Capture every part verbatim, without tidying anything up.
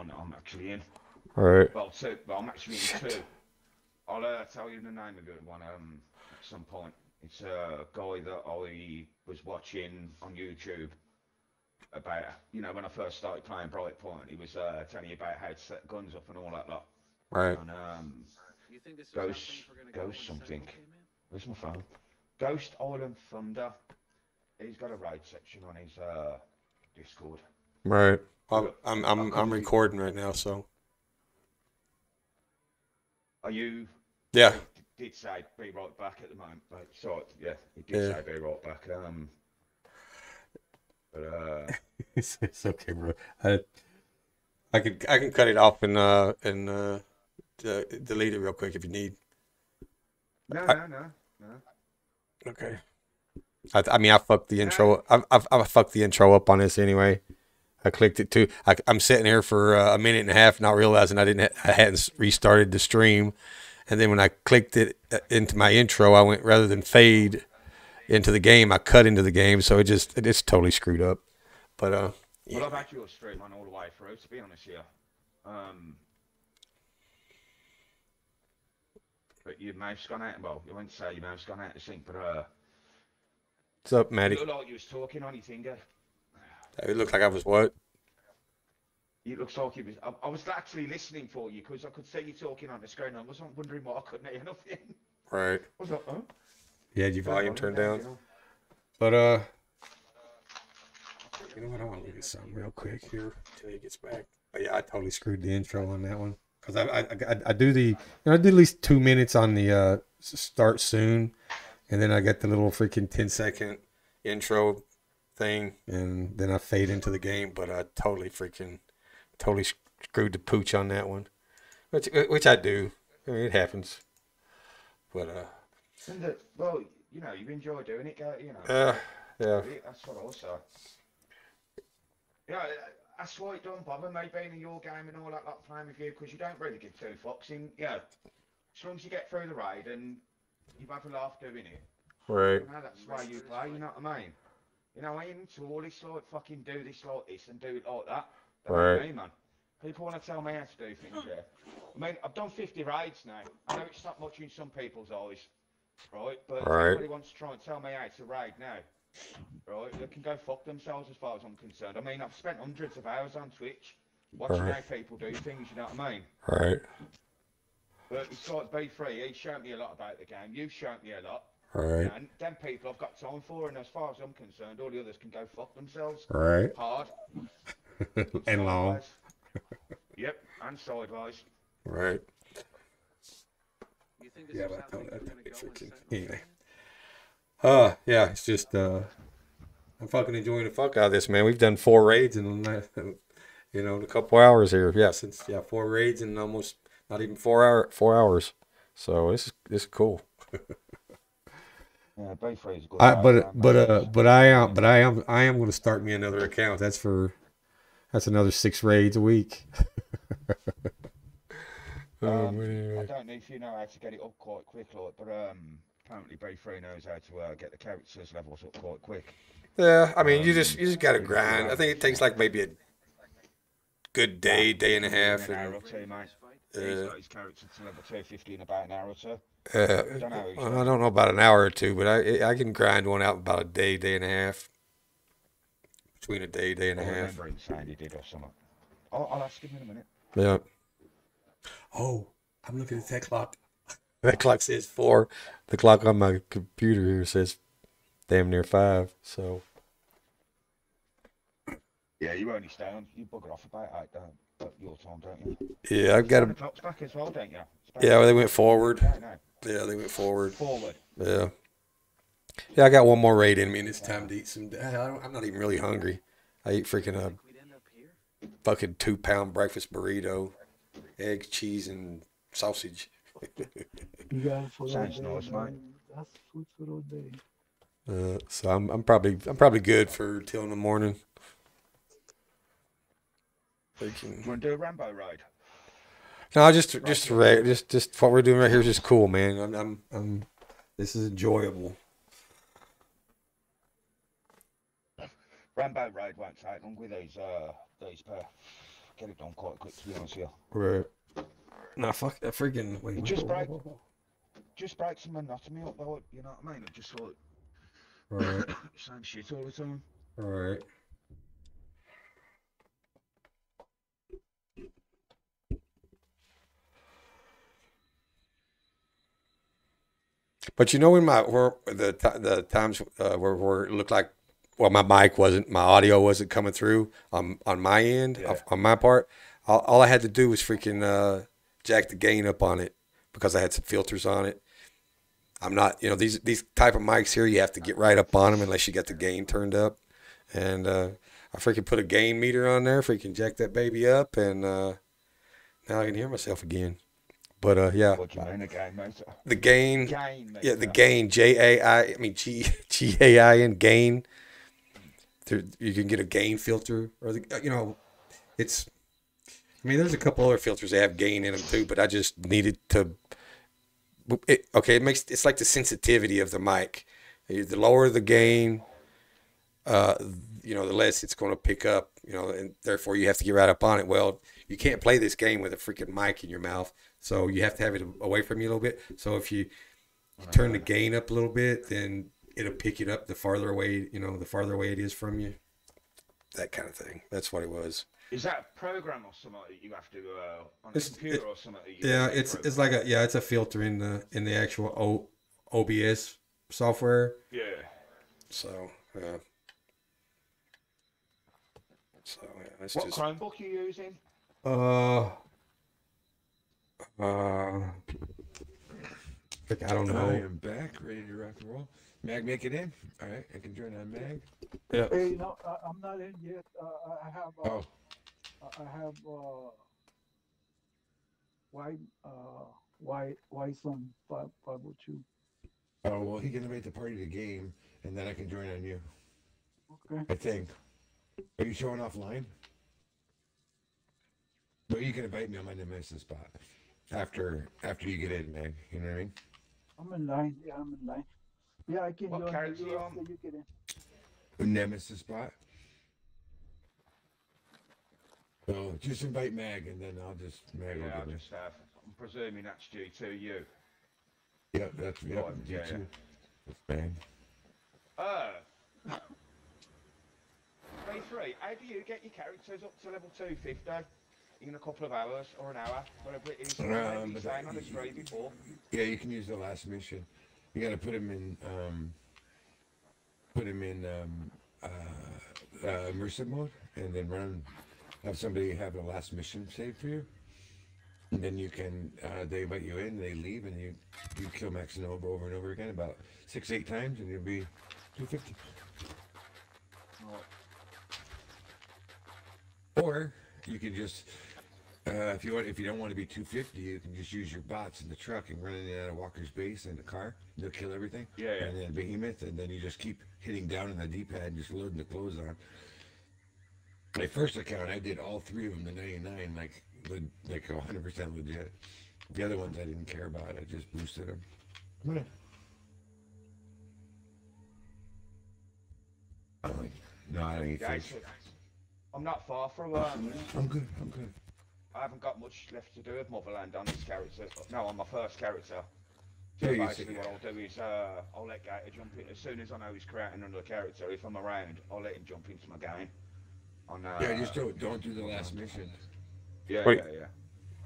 one that I'm actually in. All right. Well, two. Well, I'm actually in two. Shit. I'll uh, tell you the name of the one um at some point. It's a guy that I was watching on YouTube about, you know, when I first started playing Brightpoint. He was uh, telling you about how to set guns up and all that lot. Right. And um, You think this is Ghost, something we're gonna go Ghost when something. Sentinel came in? Where's my phone? Ghost Island Thunder. He's got a raid section on his uh, Discord. Right. I'm Look, I'm I I'm, I'm couldn't. recording right now, so Are you? yeah. He did say be right back at the moment, but sorry, yeah, he did Yeah. say be right back. Um, but uh, it's, it's okay, bro. I I can I can cut it off and uh and uh de- delete it real quick if you need. no, I, no, no, no. okay. I I mean I fucked the No, intro. I I I fucked the intro up on this anyway. I clicked it too. I, I'm sitting here for uh, a minute and a half, not realizing I didn't ha- I hadn't restarted the stream, and then when I clicked it uh, into my intro, I went rather than fade into the game, I cut into the game, so it just it, it's totally screwed up. But uh, yeah, well, I've had your stream on all the way through. To be honest, here. Um, but your mouth's gone out. Well, you won't say your mouth's gone out of sync, but uh, what's up, you Maddie? look like you was talking on your finger. It looked like I was what? It looks like it was. I, I was actually listening for you because I could see you talking on the screen. I was wondering why I couldn't hear nothing. Right. I was like, oh, Yeah, your turn the volume volume turned down, down. you know. But uh, you know what? I want to look at something real quick here until he gets back. But yeah, I totally screwed the intro on that one because I, I I I do the you know, I do at least two minutes on the uh start soon, and then I get the little freaking ten second intro thing, and then I fade into the game. But I totally freaking totally screwed the pooch on that one, which which I do. I mean, it happens. But uh, And the, well, you know, you enjoy doing it, go- you know. uh So yeah, do it. That's what I was saying. Yeah, that's why it don't bother me being in your game and all that, like playing with you, because you don't really give two fucks. In, yeah, as long as you get through the raid and you have a laugh doing it, right, you know, that's the way you play. You know what I mean? You know, I ain't into all this like fucking do this like this and do it like that. That ain't right, me, man. People want to tell me how to do things, yeah. I mean, I've done fifty raids now. I know it's not much in some people's eyes, right? But if right, anybody wants to try and tell me how to raid now, right, they can go fuck themselves as far as I'm concerned. I mean, I've spent hundreds of hours on Twitch watching right, how people do things, you know what I mean? right, But it's like B three, he's shown me a lot about the game, you've shown me a lot. You right, know, and them people I've got time for, and as far as I'm concerned, all the others can go fuck themselves. right, Hard and and long, sideways. Yep, and sideways. right. You think this Yeah, is but I something don't know. we're gonna It's go when freaking Sentinel anyway. came in? Uh, yeah, it's just uh, I'm fucking enjoying the fuck out of this, man. We've done four raids in the last, you know, in a couple hours here. Yeah, since yeah, four raids in almost not even four hour four hours. So this is this is cool. Yeah, B three is a good I raid but game, but mate. uh It's, but I am but I am I am going to start me another account. That's for that's another six raids a week. Oh um, I man. don't know if you know how to get it up quite quick, like, but um, apparently B three knows how to uh, get the characters levels up quite quick. Yeah, I mean, you just Um, you just got to even if you grind. I have think them it takes small. like maybe a good Nah, day, day you and a can do it in half, an hour and or two, mate. This fight? He's uh, got his character to level two fifty in about an hour or two. uh, Don't know how he's well, I done it. don't know about an hour or two, but I I can grind one out in about a day, day and a half, between a day, day and I a half. remember him saying he did or something. I'll, I'll ask him in a minute. Yeah. Oh, I'm looking at that clock. That clock says four. The clock on my computer here says damn near five. So Yeah, you only stay on. You bugger off about eight, don't at your time, don't you? yeah, I've got Seven to. o'clock's back as well, don't you? It's back Yeah, well, they went during the forward. day now. Yeah, they went forward. Forward. Yeah, yeah. I got one more raid in me, and it's time to eat some. I don't, I'm not even really hungry. I eat freaking a Think we'd end up here? fucking two pound breakfast burrito, eggs, cheese, and sausage. Yeah, for all Sounds day, nice, mate. man. That's food for all day. Uh, so I'm I'm probably I'm probably good for till in the morning. Do Freaking. you want to do a Rambo raid? No, just Right just here. ra- just just what we're doing right here is just cool, man. I'm I'm, I'm this is enjoyable. Rambo raid won't take long with these uh these pair. get it done quite quick, to be honest with you. Right. Nah, fuck that freaking. Wait, It what? just break, just breaks the monotony up, though. You know what I mean? It just like Right. same shit all the time. Right. But you know, when my where the ti- the times uh, where where it looked like, well, my mic wasn't, my audio wasn't coming through on on my end, Yeah. on my part. All, all I had to do was freaking uh, jack the gain up on it because I had some filters on it. I'm not, you know, these these type of mics here, you have to get right up on them unless you got the gain turned up. And uh, I freaking put a gain meter on there, freaking jack that baby up, and uh, now I can hear myself again. But uh, yeah, What do you mean, a game meter? the gain. Gain meter. Yeah, the gain, J A I, I mean G G A I N, gain. There, you can get a gain filter, or the, you know, it's. I mean, there's a couple other filters that have gain in them too, but I just needed to. It, okay, it makes it's like the sensitivity of the mic. The lower the gain, uh, you know, the less it's going to pick up. You know, and therefore you have to get right up on it. Well, you can't play this game with a freaking mic in your mouth, so you have to have it away from you a little bit. So if you you turn the gain up a little bit, then it'll pick it up the farther away, you know, the farther away it is from you. That kind of thing. That's what it was. Is that a program or something that you have to uh, on a It's- computer it- or something? That you Yeah, have to it's program? it's like a yeah, it's a filter in the in the actual o, O B S software. yeah. So yeah. So yeah, it's What just Chromebook you using? uh uh. Frick, I don't I know. am back, ready to rock and roll. Mag, make it in. All right, I can join on Mag. Yeah. Hey, no, I, I'm not in yet. Uh, I I have, uh, Oh, I I have, uh, why, uh, why, why some five, five oh two. oh well, he can invite the party to game, and then I can join on you. Okay. I think. Are you showing offline? But you can invite me on my nemesis spot after after you get in, Mag. You know what I mean? I'm in line. Yeah, I'm in line. Yeah, I can What join character you you after on? you get in. The nemesis spot. So just invite Mag, and then I'll just Mag will Yeah, I get in. just have. I'm presuming that's G two U. Yep, that's yep, Right, you yeah, too. That's Mag. Uh. Day three, how do you get your characters up to level two fifty in a couple of hours or an hour, whatever it is? Um, Maybe you but saying that- on the stream before. Yeah, you can use the last mission. You got to put him in, um, put him in um, uh, uh, immersive mode, and then run. Have somebody have the last mission saved for you, and then you can. Uh, they invite you in, they leave, and you you kill Max Nova over and over again about six eight times, and you'll be two fifty. Or you can just. Uh, if you want, if you don't want to be two fifty, you can just use your bots in the truck and run in and out of Walker's base in the car. They'll kill everything. Yeah, yeah. And then Behemoth, and then you just keep hitting down on the D-pad and just loading the clothes on. My first account, I did all three of them to ninety-nine, like le- like one hundred percent legit. The other ones I didn't care about. I just boosted them. Come on in. I'm like, no, I don't eat Yeah, fish. it's- I'm not far from. Um, I'm good. I'm good. I haven't got much left to do with Motherland on this character. No, on my first character. Yeah, So you basically, see- what I'll do is uh, I'll let Gator jump in as soon as I know he's creating another character. If I'm around, I'll let him jump into my game. On uh, Yeah, just don't don't do the last mission. yeah, Wait. yeah, yeah.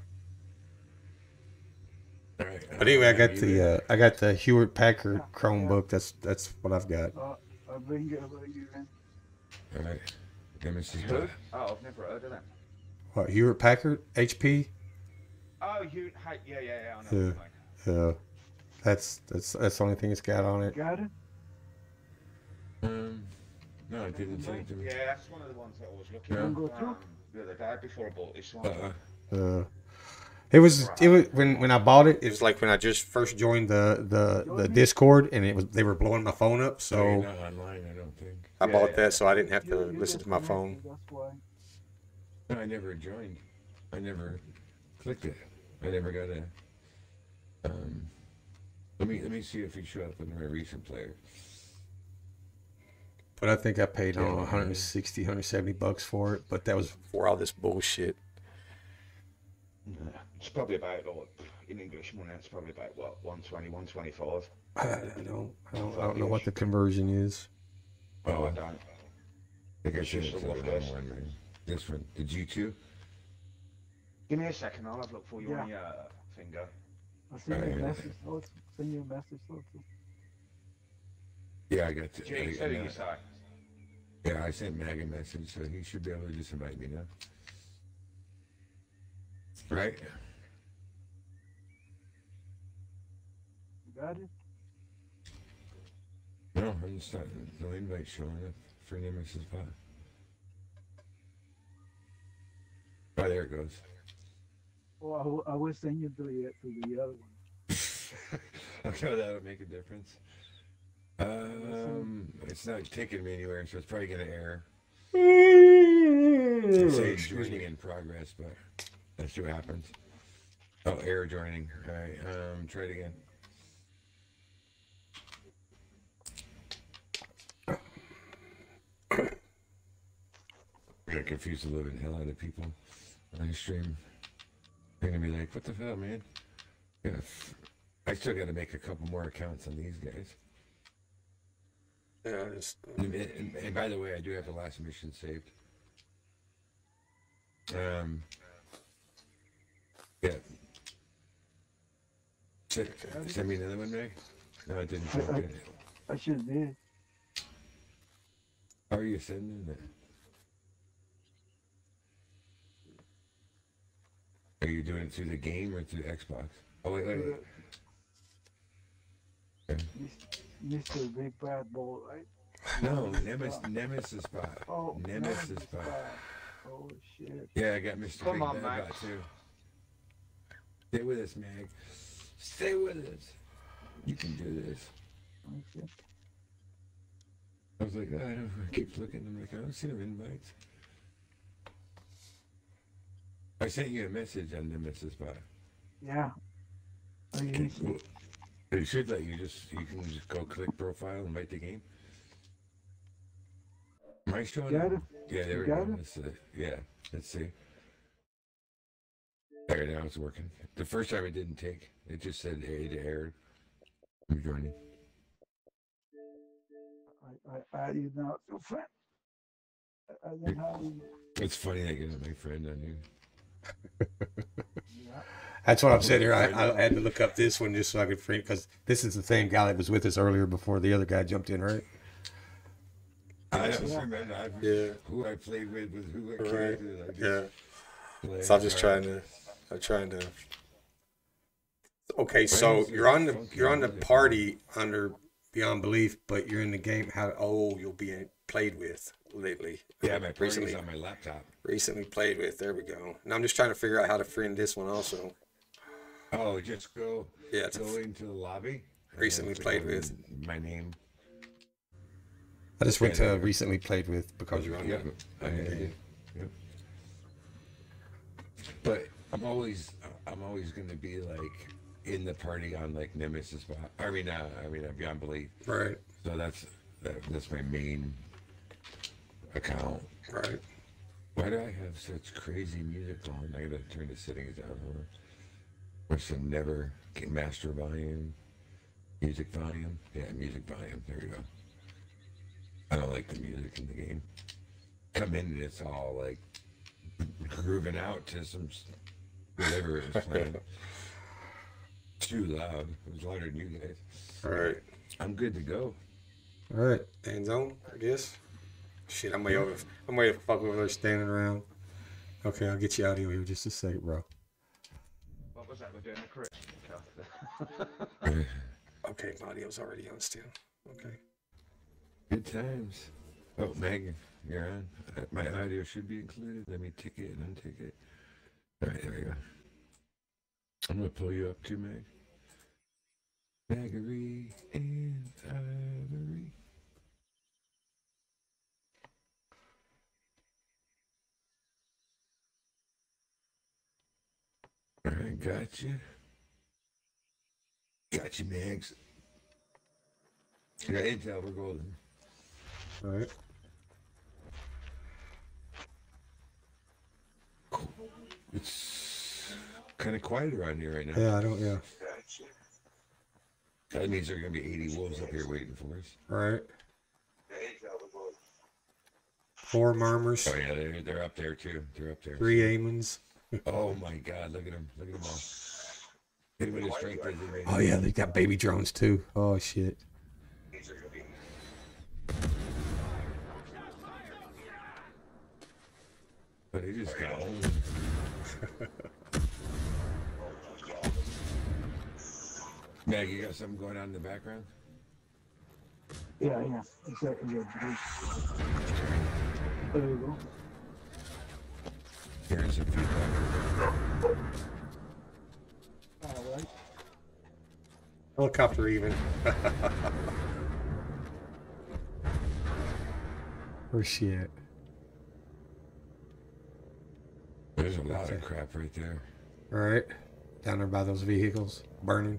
All right. But anyway, I got You the uh, I got the Hewlett Packard Chromebook. That's that's what I've got. Uh, I'll bring you, I'll bring you in. All right. Nemesis. Who? Oh, I've never heard of them. What, Hewlett Packard H P? Oh, you. Hey, yeah, yeah, yeah. I know. Yeah. What you mean. Yeah, that's that's that's the only thing it's got on it. Got it? Um, no, it didn't say it to me. Yeah, that's one of the ones that I was looking Yeah. at Go through? um, the other day before I bought this one. Uh-uh. Uh, it was it was when when I bought it. It was like when I just first joined the the the Discord, and it was they were blowing my phone up. So you're So not online, I don't think. I Yeah, bought yeah. that so I didn't have to You- you listen to my phone. disconnected, That's why. No, I never joined. I never clicked it. I never got a. Um, let me let me see if he showed up in my recent player. But I think I paid Yeah, on well, one hundred sixty, one hundred seventy bucks for it. But that was for all this bullshit. Yeah. It's probably about, like, in English money, it's probably about, what, one twenty, one twenty-five? I, I don't, I don't, I don't know what the conversion is. Oh, I Oh, don't. I think I It's should just have a said rough the wrong guess. one, man. This one. Did you too? Give me a second, I'll have a look for you Yeah. on your uh, finger. I send you Alright. a message, Lots. Send you a message, Lots. Yeah, I got it. James, I, who I, you say? yeah, I sent Mag a message, so he should be able to just invite me now. Right? You got it? No, I'm just not. No invite showing up for Nemesis Pod. Oh, there it goes. Well, I, will- I will send you to the, to the other one. Okay, that'll make a difference. Um, it's not taking me anywhere, so it's probably gonna error. It's saying Excuse joining me. in progress, but let's see what happens. Oh, error joining. All right, um, try it again. I got confused the living hell out of people on the stream. They're gonna be like, "What the hell, man?" Yeah, f- I still got to make a couple more accounts on these guys. Yeah, just, And, and, and by the way, I do have the last mission saved. Um, yeah. Send, send me another one, Meg. No, it didn't. I- Come I- good. I should did. How are you sending it? Are you doing it through the game or through Xbox? Oh wait, wait, wait. Okay. Mister Big Bad Bull, right? No, Nemesis, Nemesis Bot. Oh, Nemesis Nemesis Bot. Bot. Oh shit. Yeah, I got Mister Come Big on, Bad Max. Bot too. Stay with us, Meg. Stay with us. You can do this. Okay. I was like, oh, I don't I keep looking. I'm like, I don't see no invites. I sent you a message on Nemesis Bot. Yeah. I Can, usually, well, it should let you just, you can just go click profile, invite the game. Am I showing got up? it? Yeah, there You we got go. it? Let's, uh, yeah, let's see. There, now it's working. The first time it didn't take. It just said, hey, it errored. I'm joining. I, I add you now to friend. I then have you. It's funny that you're not my friend on here. Yeah. that's what I'm saying here. I, I had to look up this one just so I could frame because this is the same guy that was with us earlier before the other guy jumped in, right? I don't Yeah. remember I, Yeah. who I played with, with who I Right. characters. I just Yeah. play. So I'm just Sorry. trying to, I'm trying to. Okay, Why so is it you're on the funky you're on the music? party under Beyond Belief, but you're in the game. How oh you'll be played with lately? Yeah, my party's recently on my laptop. recently played with. There we go. Now I'm just trying to figure out how to friend this one also. Oh, just go Yeah, it's a go f- into the lobby. and recently then played click with. on my name. I just went Yeah, to yeah. recently played with because you're on Yep. the. I did. Yep. But I'm always I'm always gonna be like in the party on like Nemesis Bot. I mean, uh, I mean uh, Beyond Belief. Right, So that's that, that's my main account. right. Why do I have such crazy music on? I gotta turn the settings down. Or, or some never get master volume, music volume. Yeah, music volume. There we go. I don't like the music in the game. Come in and it's all like grooving out to some s- whatever it was playing. Too loud. It was louder than you guys. All right, I'm good to go. all right. End zone, I guess. Shit, I'm way over. I'm way the fuck over there standing around. Okay, I'll get you out of here just a second, bro. What was that? We're doing a crit. Okay, my audio's already on still. Okay. Good times. Oh, Megan, you're on. Uh, My audio should be included. Let me tick it and untick it. All right, there we go. I'm gonna pull you up too, Meg. Maggery and Ivory. All right, got you. Got you, Megs. I got intel. We're golden. All right. It's kind of quiet around here right now. Yeah, I don't. Yeah. That means there are gonna be eighty wolves up here waiting for us. All right. Four murmurs, Oh yeah, they're they're up there too. They're up there. three Amons. Oh my God! Look at them! Look at them all. Hit him with his strength as he made. Oh yeah, they got baby drones too. Oh shit. But he just got old. Meg, you got something going on in the background? Yeah, yeah, exactly. Yeah. There you go. Hearing some feedback. All right. Helicopter even. Where's she at? There's a lot Okay. of crap right there. All right. Down there by those vehicles burning.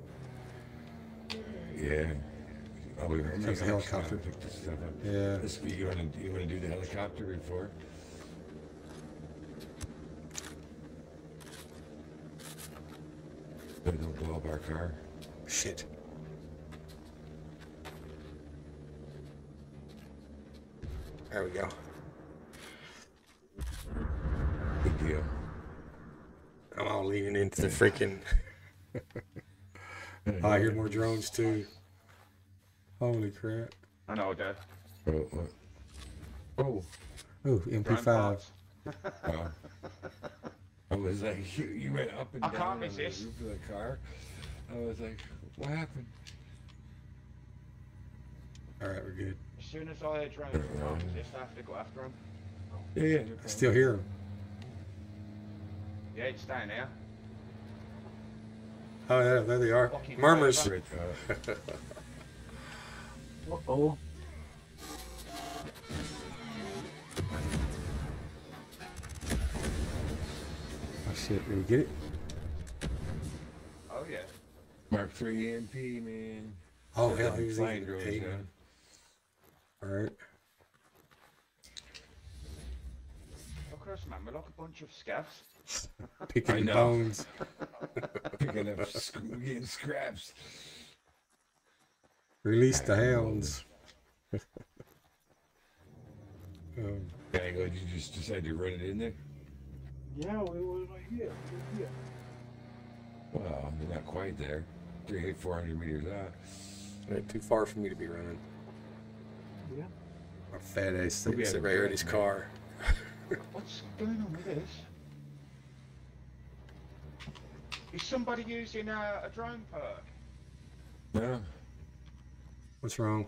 Yeah. Oh, we were There's a helicopter. Pick this stuff up. Yeah. This, you want to you want to do the helicopter before? So don't blow up our car. Shit. There we go. Good deal. I'm all leaning into the freaking. Oh, I hear more drones too. Holy crap. I know, Dad. Oh, what? Oh, Ooh, M P Drone five. parts. wow. I was like, you, you went up and I down can't on the resist. roof of the car. I was like, what happened? All right, we're good. As soon as I hear drones, I can't resist. I have to go after them. Yeah, yeah. I still hear them. Yeah, it's down here. Oh, yeah, there they are. Fucking Murmurs. Right, uh, Uh-oh. Oh shit, did we get it? Oh, yeah. Mark three E M P, man. Oh hell, Uh, he was flying even drones, paid. yeah. All right. Look at us, man. We're like a bunch of scavs. Picking I know. bones. Picking up, sc- getting scraps. Release the hounds. um, Yeah, go. Did you just decide to run it in there? Yeah, we were right here. We're here. Well, you're not quite there. three, four hundred meters out. ain't too far for me to be running. Yeah. My fat ass We sits have right a here in his man. car. What's going on with this? Is somebody using uh, a drone perk? No. What's wrong?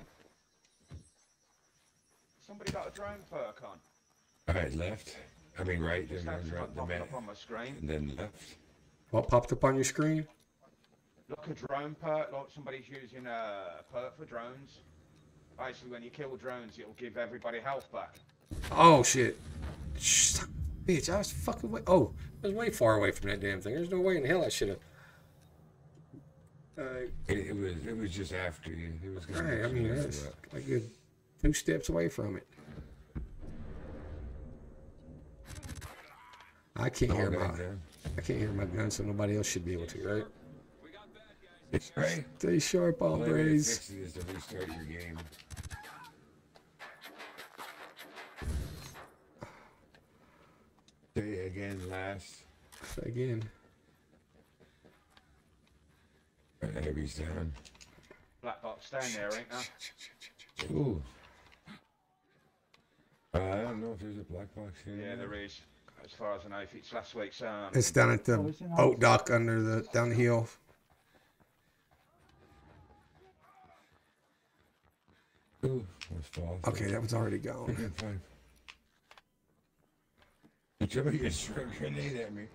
Somebody got a drone perk on. All right, left. I mean, right. Then Just had runs something right the popping man. up on my screen. And then left. What popped up on your screen? Look, a drone perk, like somebody's using a perk for drones. Basically, when you kill drones, it'll give everybody health back. Oh shit! Shh, stop, bitch! I was fucking way. Oh, I was way far away from that damn thing. There's no way in hell I should have. Uh, It, it was. It was just after you. It was. gonna right. I get mean, you that's messed up. a good two steps away from it. I can't hear Oh, my. man, man. I can't hear my gun, so nobody else should be able to, right? It's right. Stay sharp, The only way to hombres. fix it is to restart your game. Say again, last. Again. Heavy's down. Black box down there, ain't there? Ooh. Uh, I don't know if there's a black box here. Yeah, there is. As far as I know, if it's last week's um, It's down at Oh, the it's in boat dock under the down the hill. Ooh, was false. Okay, that was already gone. Okay, fine. Did somebody just throw a grenade at me?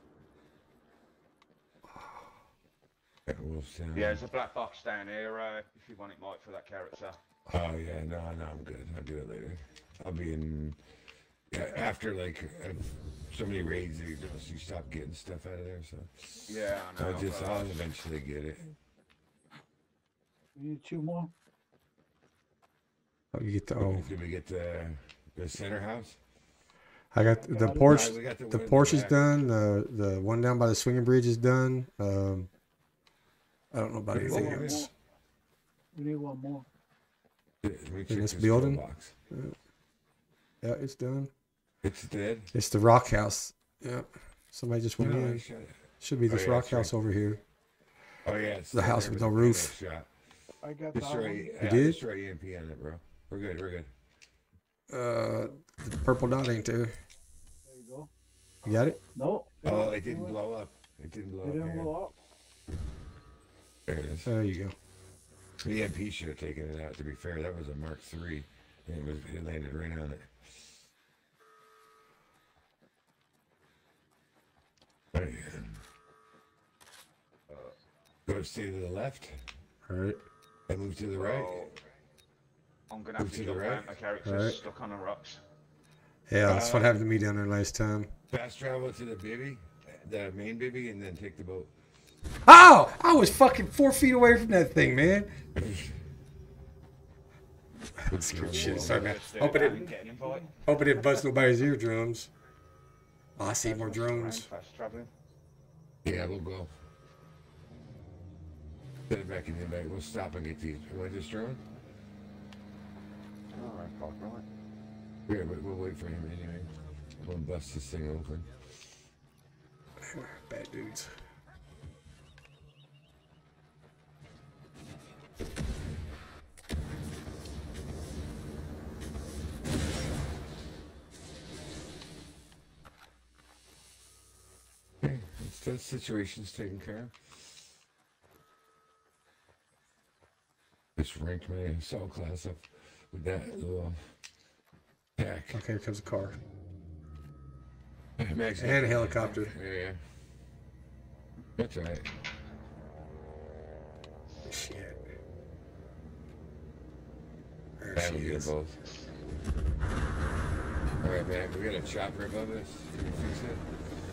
That wolf's down. yeah, there's a black box down here. Uh, if you want it, Mike, for that character. Oh yeah, no, no, I'm good. I'll do it later. I'll be in. Yeah, after like uh, so many raids, you, just, you stop getting stuff out of there. So Yeah, I know. I'll just but, uh, I'll eventually get it. We need two more. Oh, you get the oh. Did we get the the center house? I got the Got it. Porsche. Alright, we got the The one in the Porsche's back. done. The the one down by the swinging bridge is done. Um, I don't know about Okay, anything well, else. We need one more. Let me check this this building? toolbox. Yeah, it's done. It's dead. It's the Rock House. Yeah, somebody just went No, I in. shot it. Should be Oh, this yeah, Rock that's right. House over here. Oh yeah, it's The still house there with the no pin roof. shot. I got that Destroy, one. yeah, did? destroy E M P on it, bro. We're good. We're good. Uh, the purple dot ain't there. There you go. You got it? No. Oh, it didn't blow up. It didn't blow It up. didn't Here. blow up. There it is. There you go. The E M P should have taken it out. To be fair, that was a Mark three, and it was it landed right on it. Right. Uh, Go stay to the left All right. and move to the right. Oh, I'm gonna have Move to to the jump right. out. My character's Alright. stuck on the rocks. Yeah, that's what Uh, happened to me down there last time. Fast travel to the bivvy, the main bivvy, and then take the boat. Oh, I was fucking four feet away from that thing, man. Shit, sorry, man. Just, uh, Hope it down didn't, and get an invite. hope it didn't bust nobody's eardrums. Oh, I see more drones. Fast traveling. Yeah, we'll go. Set it back in the back. We'll stop and get these. You want this drone? Alright, fuck, right. Yeah, but we'll wait for him anyway. We'll bust this thing open. Bad dudes. Okay, it's that situation's taken care of. Just ranked my assault class up with that little pack. Okay, here comes a car. Max- And a helicopter. Yeah, yeah. That's right. Shit. There That she was good is. both. Alright, man, we got a chopper above us. Can you fix it?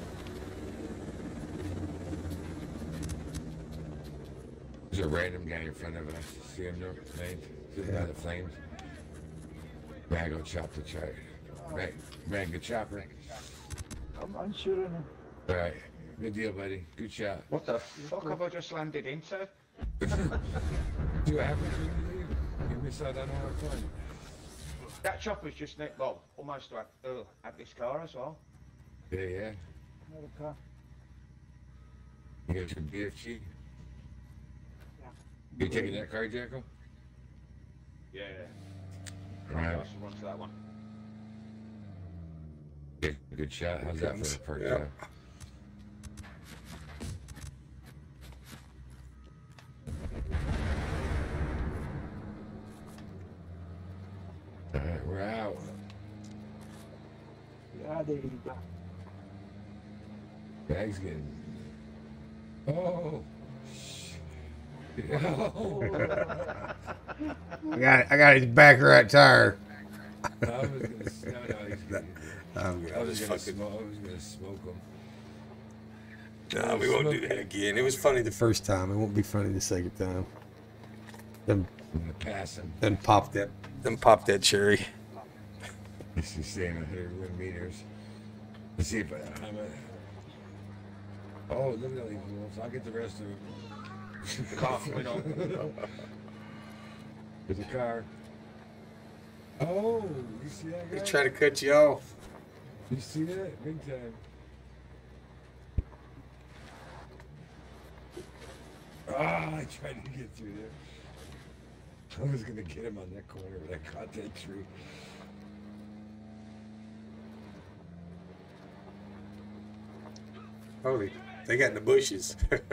There's a random guy in front of us. See him, no? Flames? Sitting by Yeah. the flames. Man, go chop the chopper. Man, man, good chopper. I'm, I'm shooting him. Alright, good deal, buddy. Good shot. What the fuck have I just landed into? See what happens when you leave? You miss out on all the fun. That chopper's just next, well, almost at, uh, at this car as well. Yeah, yeah. Another car. You got your B F G? Yeah. You taking that car, Jackal? Yeah. Alright. Let's run to that one. Good, good shot. How's that for a perk? Yeah. Yeah. Alright, we're out. Yeah, there you go. Bag's getting. Oh! Oh! I got it. I got his back right tire. I was gonna, no, no, he's good. I'm good. I I was was gonna fucking. smoke. I was gonna smoke him. No, we won't do that again. It was funny the first time. It won't be funny the second time. Then, I'm gonna pass him. then pop that. Then pop that cherry. He's staying one hundred one meters. Let's see if I, I'm a. Oh, look at all these wolves. I'll get the rest of them. The car coming up. There's a car. Oh, you see that guy? He's trying to cut you off. You see that? Big time. Ah, I tried to get through there. I was gonna get him on that corner, but I caught that tree. Holy, they got in the bushes.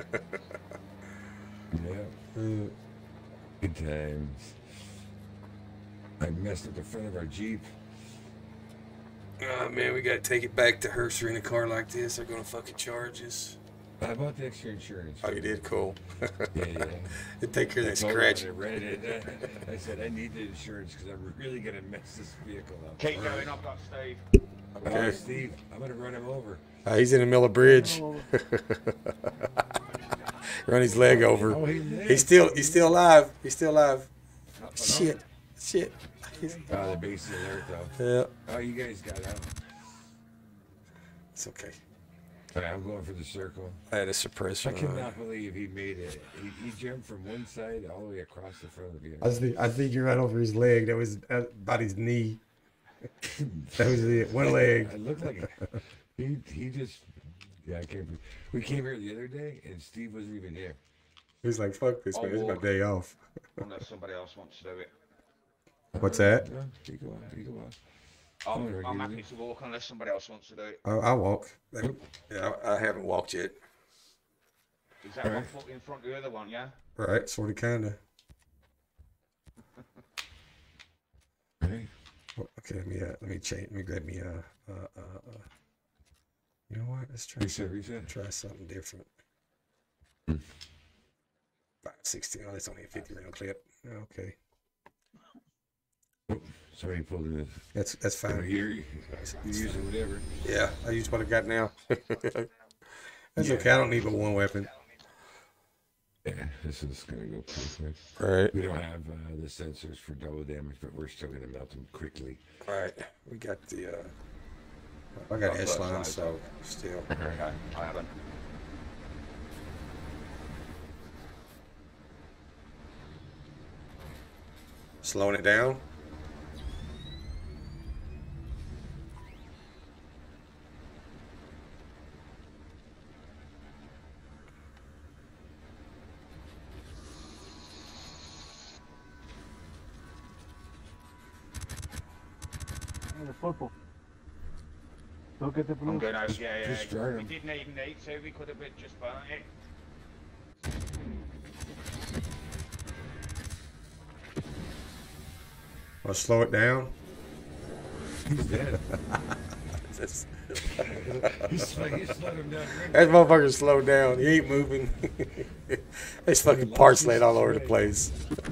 Yeah. Uh, Good times. I messed up the front of our Jeep. oh man, we gotta take it back to Herser in a car like this. They're gonna fucking charge us. I bought the extra insurance. Oh, you did? Cool. Yeah, yeah. They take care of I that told her when scratch. I read it. I said I need the insurance because I'm really gonna mess this vehicle up. Keep going, I've got Steve. Oh, Okay. Steve, I'm gonna run him over. Uh, he's in the middle of bridge. Oh, Run his leg over. Oh, he lived. He's still, he's still alive. He's still alive. Shit, shit. He's- Oh, the base is alert though. yeah. Oh, you guys got out. It's okay. All right, I'm going for the circle. I had a suppressor. I on. cannot believe he made it. He, he jumped from one side all the way across the front of the I think I think you're right over his leg. That was uh, about his knee. That was it. One leg. It looked like he he just yeah. I can't. Believe, we came here the other day and Steve wasn't even here. He was like, "Fuck this, man. It's my day off." Unless somebody else wants to do it. What's that? No, you go on. You go on. I'm, Oh, I'm really? happy to walk unless somebody else wants to do it. I, I walk. Yeah, I, I haven't walked yet. Is that one foot in front of the other one, yeah? Right, sort of, kinda. Right. Well, okay, let me uh, let me change. Let me grab me uh uh uh. uh you know what? Let's try Reset. some- Reset. try something different. five sixteen. Oh, that's only a fifty round clip. Okay, Somebody pulled in this. that's that's You're, fine. you're using whatever. Yeah, I use what I got now. That's Yeah. okay. I don't need but one weapon. Yeah, this is gonna go pretty quick. Right. We don't have uh, the sensors for double damage, but we're still gonna melt them quickly. Right. We got the. uh I got Got S first line, line, so still. Okay, I haven't. Slowing it down. Hey, the purple. Look at the blue. I'm going out, yeah, yeah. Just start We 'em. didn't even need to, we could have been just burnt it. I'll slow it down. He's dead. That's, He slowed, he slowed him down. that motherfucker slowed down. He ain't moving. There's fucking parts laid all over the place.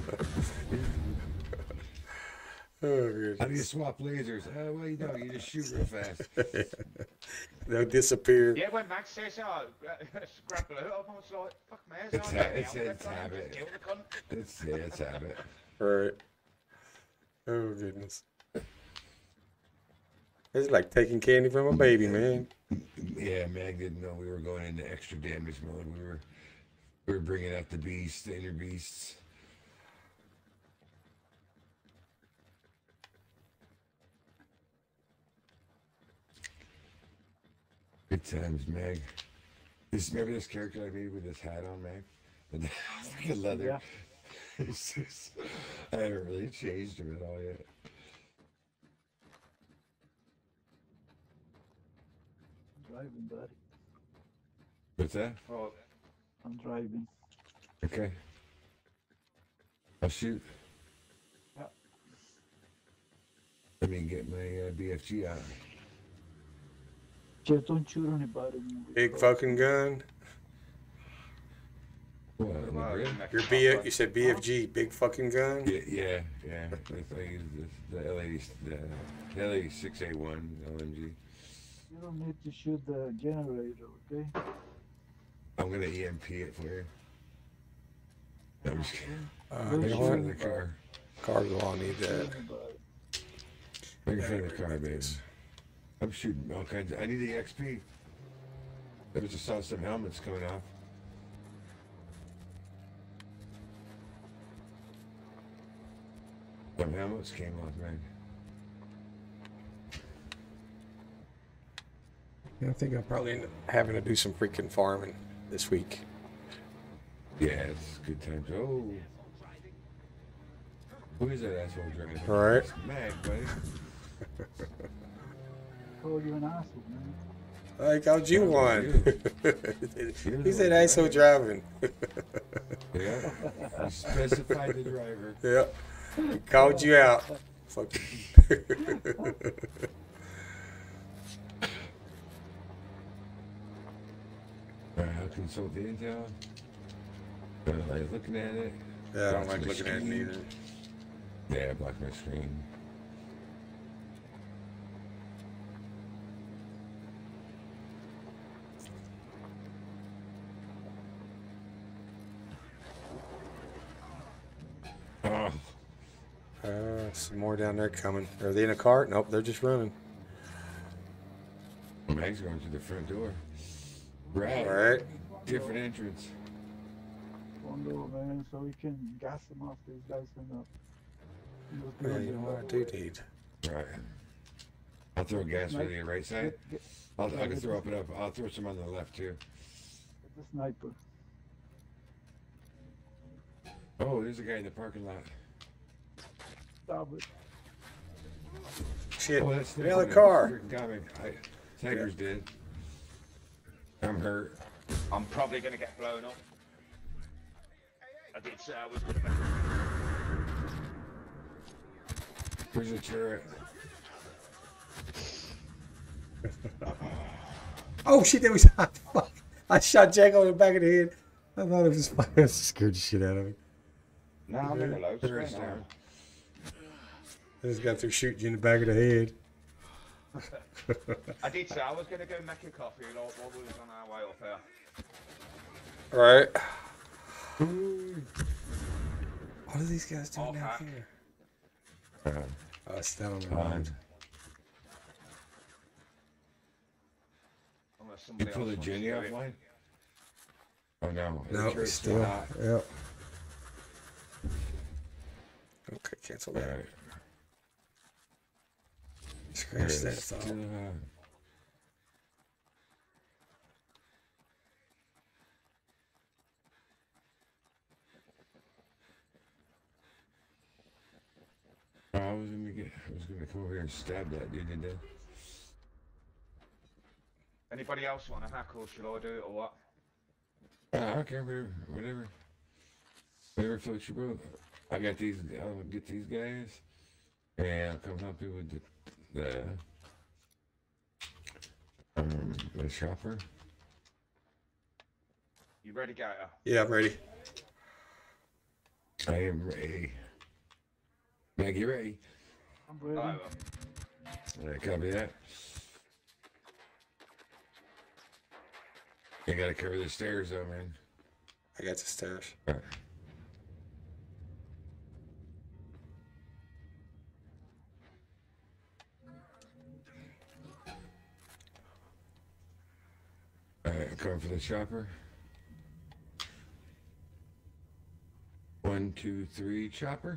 Oh, good. How do you swap lasers? Uh, well, you don't. You just shoot real fast. They'll disappear. Yeah, when Max says, oh, grab blue, I'm just like, fuck man, It's I ha- don't it's- know, it's I'm habit. just kill the cunt. It's yeah, it's habit. Right. Oh, goodness. It's like taking candy from a baby, man. Yeah, Mag didn't know we were going into extra damage mode. We were we were bringing out the beasts, the inner beasts. Good times, Mag. This remember this character I made with this hat on, Mag? And the freaking leather. Yeah. It's just, I haven't really changed him at all yet. Driving, buddy. What's that? Oh, I'm driving. Okay. I'll shoot. Yeah. Let me get my uh, B F G out. Just don't shoot anybody. when we Big cross. fucking gun. What, on the well, grid? you make Your it B. proper. You said B F G, big fucking gun. Yeah, yeah, yeah. The thing is the, the L A the L A six A one L M G. You don't need to shoot the generator, okay? I'm gonna E M P it for you. No, I'm just kidding. Uh, Don't Make you it know shoot fun what? of the car. Cars will all need Shoot that. anybody. Make it fun of the car, baby. I'm shooting all kinds. Of, I need the X P. I just saw some helmets coming off. Some helmets came off, man. Yeah, I think I'll probably end up having to do some freaking farming this week. Yeah, it's good times. Oh. Who is that asshole driving? All right. It's Mag, buddy. Call you an asshole, man. I called you Oh, one. You're He the said one I so driving. Yeah. You specified the driver. Yeah. He called you out. Fucking. Alright, I'll consult the intel. I don't like looking at it. Yeah, I don't Block like my looking at it screen. either. Yeah, block my screen. Oh, Uh, some more down there coming. Are they in a cart? Nope, they're just running. oh, Meg's going through the front door. Right. All right. Different entrance. One door, man, so we can gas them off these guys and up. Yeah, you know what I do need? Right. I'll throw gas for the right side. Get, get, I'll, yeah, I can get throw the- up it up. I'll throw some on the left too. get the sniper. Oh, there's a guy in the parking lot. Stop it. Shit. Oh, that's the other car. Freaking got me. I, Tiger's dead. I'm hurt. I'm probably going to get blown up. I did say I was going to. Where's the turret? Oh shit! That was fuck. I shot Jack on the back of the head. I thought it was fun. That scared the shit out of me. No, I'm in a low Turret's screen down. I just got through shooting you in the back of the head. I did say I was going to go make a coffee while while we was on our way up here. All right. What are these guys doing Okay. down here? Uh, Oh, it's down on the fine. road. Unless You somebody pull else the wants to Jenny do off it. line? Oh no. the No, turret's it's still. hot. Yep. Okay, cancel that. Alright. Scratch that It's thought. still hot. Oh, I was gonna get. I was gonna come over here and stab that dude to death. Anybody else want a hack or should I do it or what? Uh, I don't care, whatever. Whatever, whatever floats your boat. I got these. I'll get these guys, and I'll come help you with the the um the shopper. You ready, Gator? Yeah, I'm ready. I am ready. Meg, you ready? I'm ready. Oh, All right, copy that. You gotta cover the stairs, though, man. I got the stairs. All right. All right, I'm coming for the chopper. One, two, three, chopper.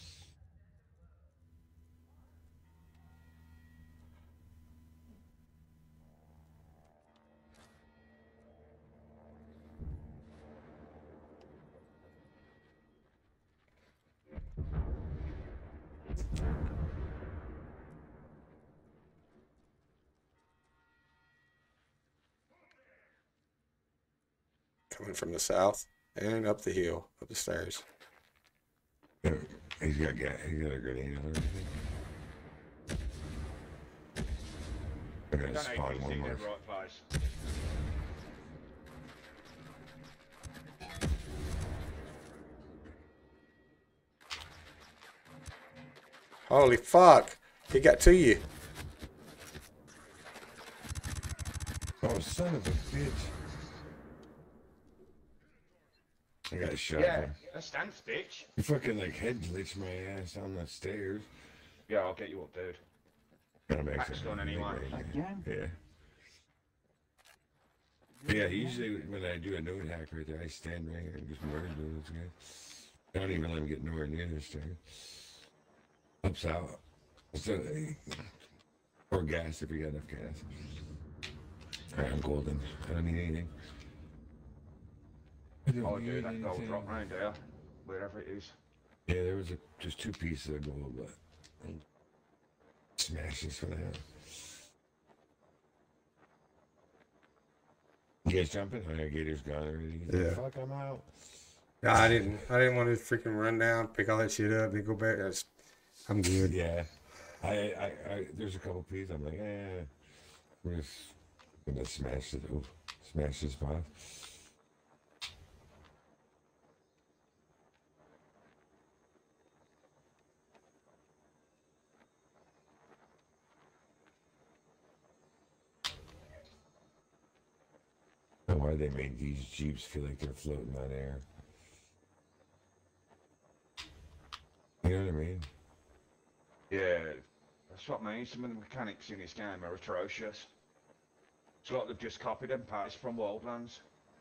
Coming from the south and up the hill, up the stairs. Yeah, he's got ga- he's got a grenade on everything. I gotta don't know spawn if one you've seen more. the right place. Holy fuck! He got to you. Oh, son of a bitch. I got shot. Yeah, man. a stand stitch. You fucking like head glitched my ass on the stairs. Yeah, I'll get you up, dude. I'm Back's actually done anyway. Again? Yeah. Yeah, usually when I do a node hack right there, I stand right here and just murder those guys. I don't even let them get nowhere near the stairs. Ups out. So, or gas if you got enough gas. Alright, I'm golden. I don't need anything. I don't Oh, need dude, that gold anything. drop round there. Wherever it is. Yeah, there was a, just two pieces of gold, but I smash this for that. You guys jumping? Oh, yeah, Gator's gone already. He's like, Yeah. fuck, I'm out. No, I didn't. I didn't want to freaking run down, pick all that shit up, then go back. I was, I'm good. Yeah. I, I, I, there's a couple pieces. I'm like, eh. I'm just gonna smash it. Oh, smash this box. And why they made these Jeeps feel like they're floating on air. You know what I mean? Yeah, that's what I mean. Some of the mechanics in this game are atrocious. It's like they've just copied and pasted from Wildlands.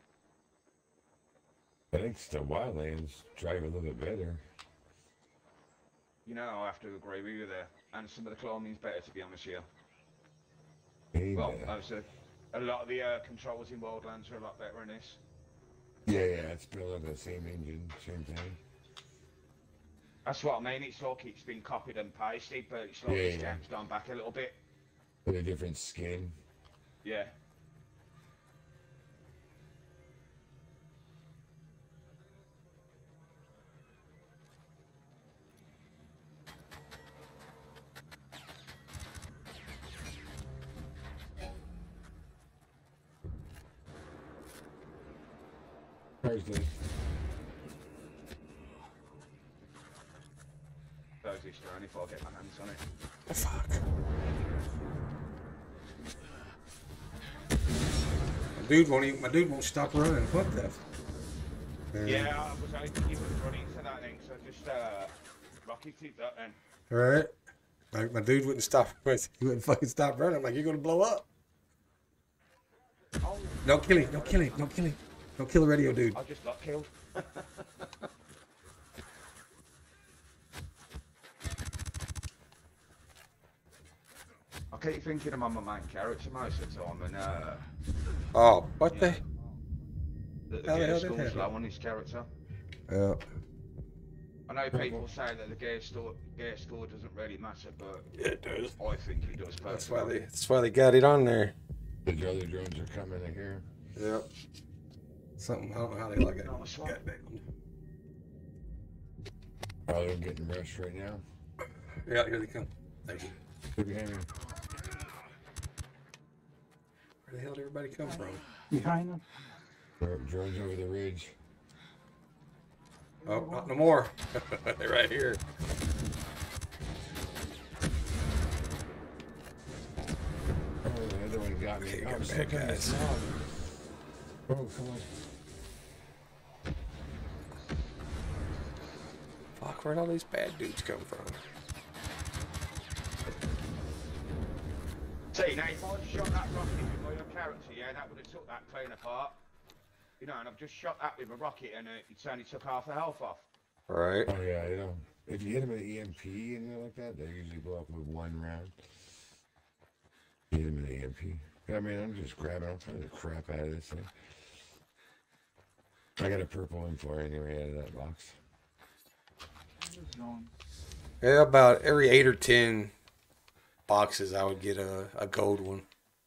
I think the Wildlands drive a little bit better. You know, I have to agree with you there. And some of the climbing's better, to be honest here. Hey, Well, uh, as a, a lot of the uh, controls in Wildlands are a lot better in this. yeah, yeah, it's built on the same engine, same thing. That's what I mean. It's like it's been copied and pasted, but it's like Yeah, this yeah. game's gone back a little bit. With a different skin. Yeah. Thursday. Those is thrown if I get my hands on it. Fuck. My dude won't even, my dude won't stop running. What the? Uh, Yeah, I was hoping you would run into that thing, so just uh, rocketed that then. All right. My, my dude wouldn't stop. He wouldn't fucking stop running. I'm like, you're gonna blow up. Oh, No kill him. No kill him. No kill him. No kill the radio dude. I just got killed. I keep thinking I'm on my main character most of the time, and uh, Oh, what the? the, the How the gear hell did score's that low happen? on his character. Yeah. I know people say that the gear score, gear score doesn't really matter, but It does. I think it does That's why personally. they. That's why they got it on there. The other drones are coming in here. Yep. Something. I don't know how they like it. Nice one. Goddamn. Oh, they're getting rushed right now. Yeah, here they come. Thank you. They're behind me. Where the hell did everybody come from? Behind them. Dro- Drones over the ridge. Oh, not no more. They're right here. Oh, the other one got me. Okay, Oh, got I'm bad stuck on this guys. log. Oh, come on. Fuck, where'd all these bad dudes come from? See, now if I'd shot that rocket with my own character, yeah, that would have took that plane apart. You know, and I've just shot that with a rocket and uh, it's only took half the health off. Right. Oh, yeah, I know. If you hit them with an E M P and like that, they usually blow up with one round. Hit them with an E M P. I mean, I'm just grabbing all kinds of crap out of this thing. I got a purple info anyway out of that box. No. Yeah, about every eight or ten boxes, I would get a, a gold one.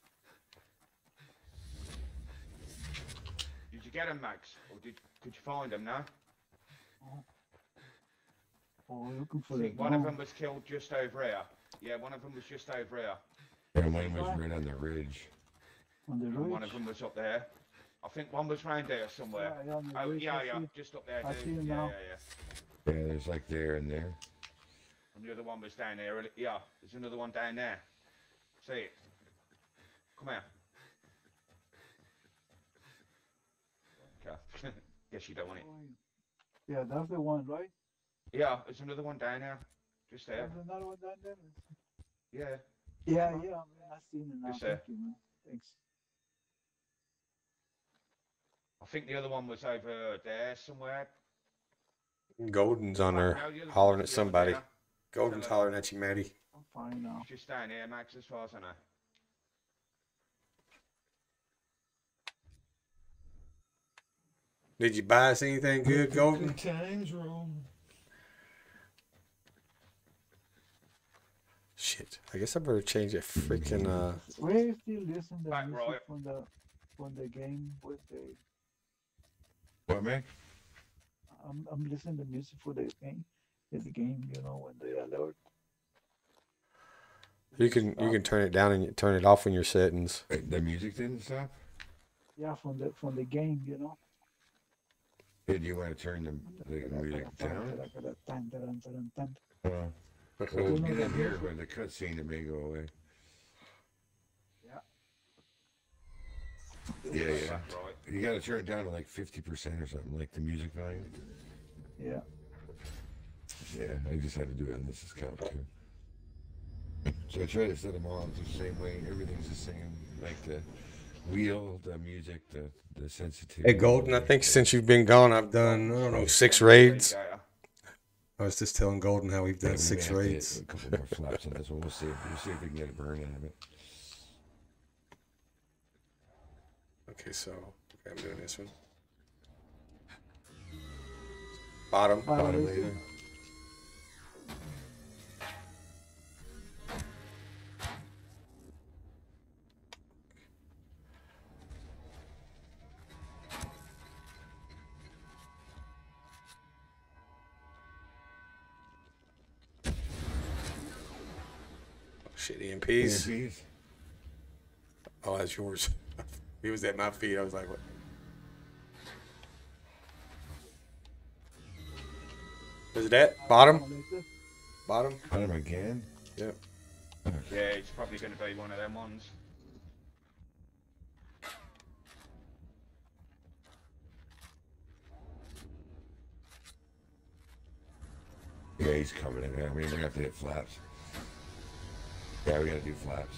Did you get them, Max? Or did could you find them now? Oh, looking for I the think one of drone. them was killed just over here. Yeah, one of them was just over here. And one was right on the ridge. On the And one of ridge. them was up there. I think one was round there somewhere. Yeah, yeah, on the Oh, ridge, yeah, I yeah, see. just up there, I dude. see him yeah, now. yeah, yeah. Yeah, there's like there and there. And the other one was down there. Yeah, there's another one down there. See it? Come here. Okay. Guess you don't want it. Yeah, that's the one, right? Yeah, there's another one down there. Just there. There's another one down there. Yeah. Yeah, yeah, man, I seen it now. Just there. Thank you, man. Thanks. I think the other one was over there somewhere. Golden's on there No, the other hollering one's at the other somebody. there. Golden's hollering at you, Maddie. I'm fine now. It's just down here, Max, as far as I know. Did you buy us anything good, Golden? Good times, roll. Shit. I guess I better change that freaking uh We still listen to Back music right. from the from the game with the What, man? I'm I'm listening to music for the game. The game, you know, when they alert. you can you can turn it down and you turn it off in your settings. Wait, the music didn't stop? Yeah, from the from the game, you know. Did you want to turn the, the music down? Uh, well, we'll get in here when the cutscene, it may go away. Yeah. Yeah, yeah. That's right. You gotta turn it down to like fifty percent or something, like the music volume. Yeah. Yeah, I just had to do it on this account too. So I try to set them all the same way. Everything's the same. Like the wheel, the music, the the sensitivity. Hey, Golden, I think since you've been gone, I've done, I don't know, six Gator. raids. I was just telling Golden how we've Yeah, done we six may have to hit raids. a couple more flaps on this one. We'll see. We'll see if we can get a burn out of it. Okay, so okay, I'm doing this one. Bottom. Bottom Bottom laser. later. Shit, E M Ps. E M Ps. Oh, that's yours. He was at my feet. I was like, what? Was it that? Bottom? Laser. Bottom? Bottom again. Yep. Yeah, it's probably going to be one of them ones. Yeah, he's coming in. I mean, we're gonna have to hit flaps. Yeah, we gotta do flaps.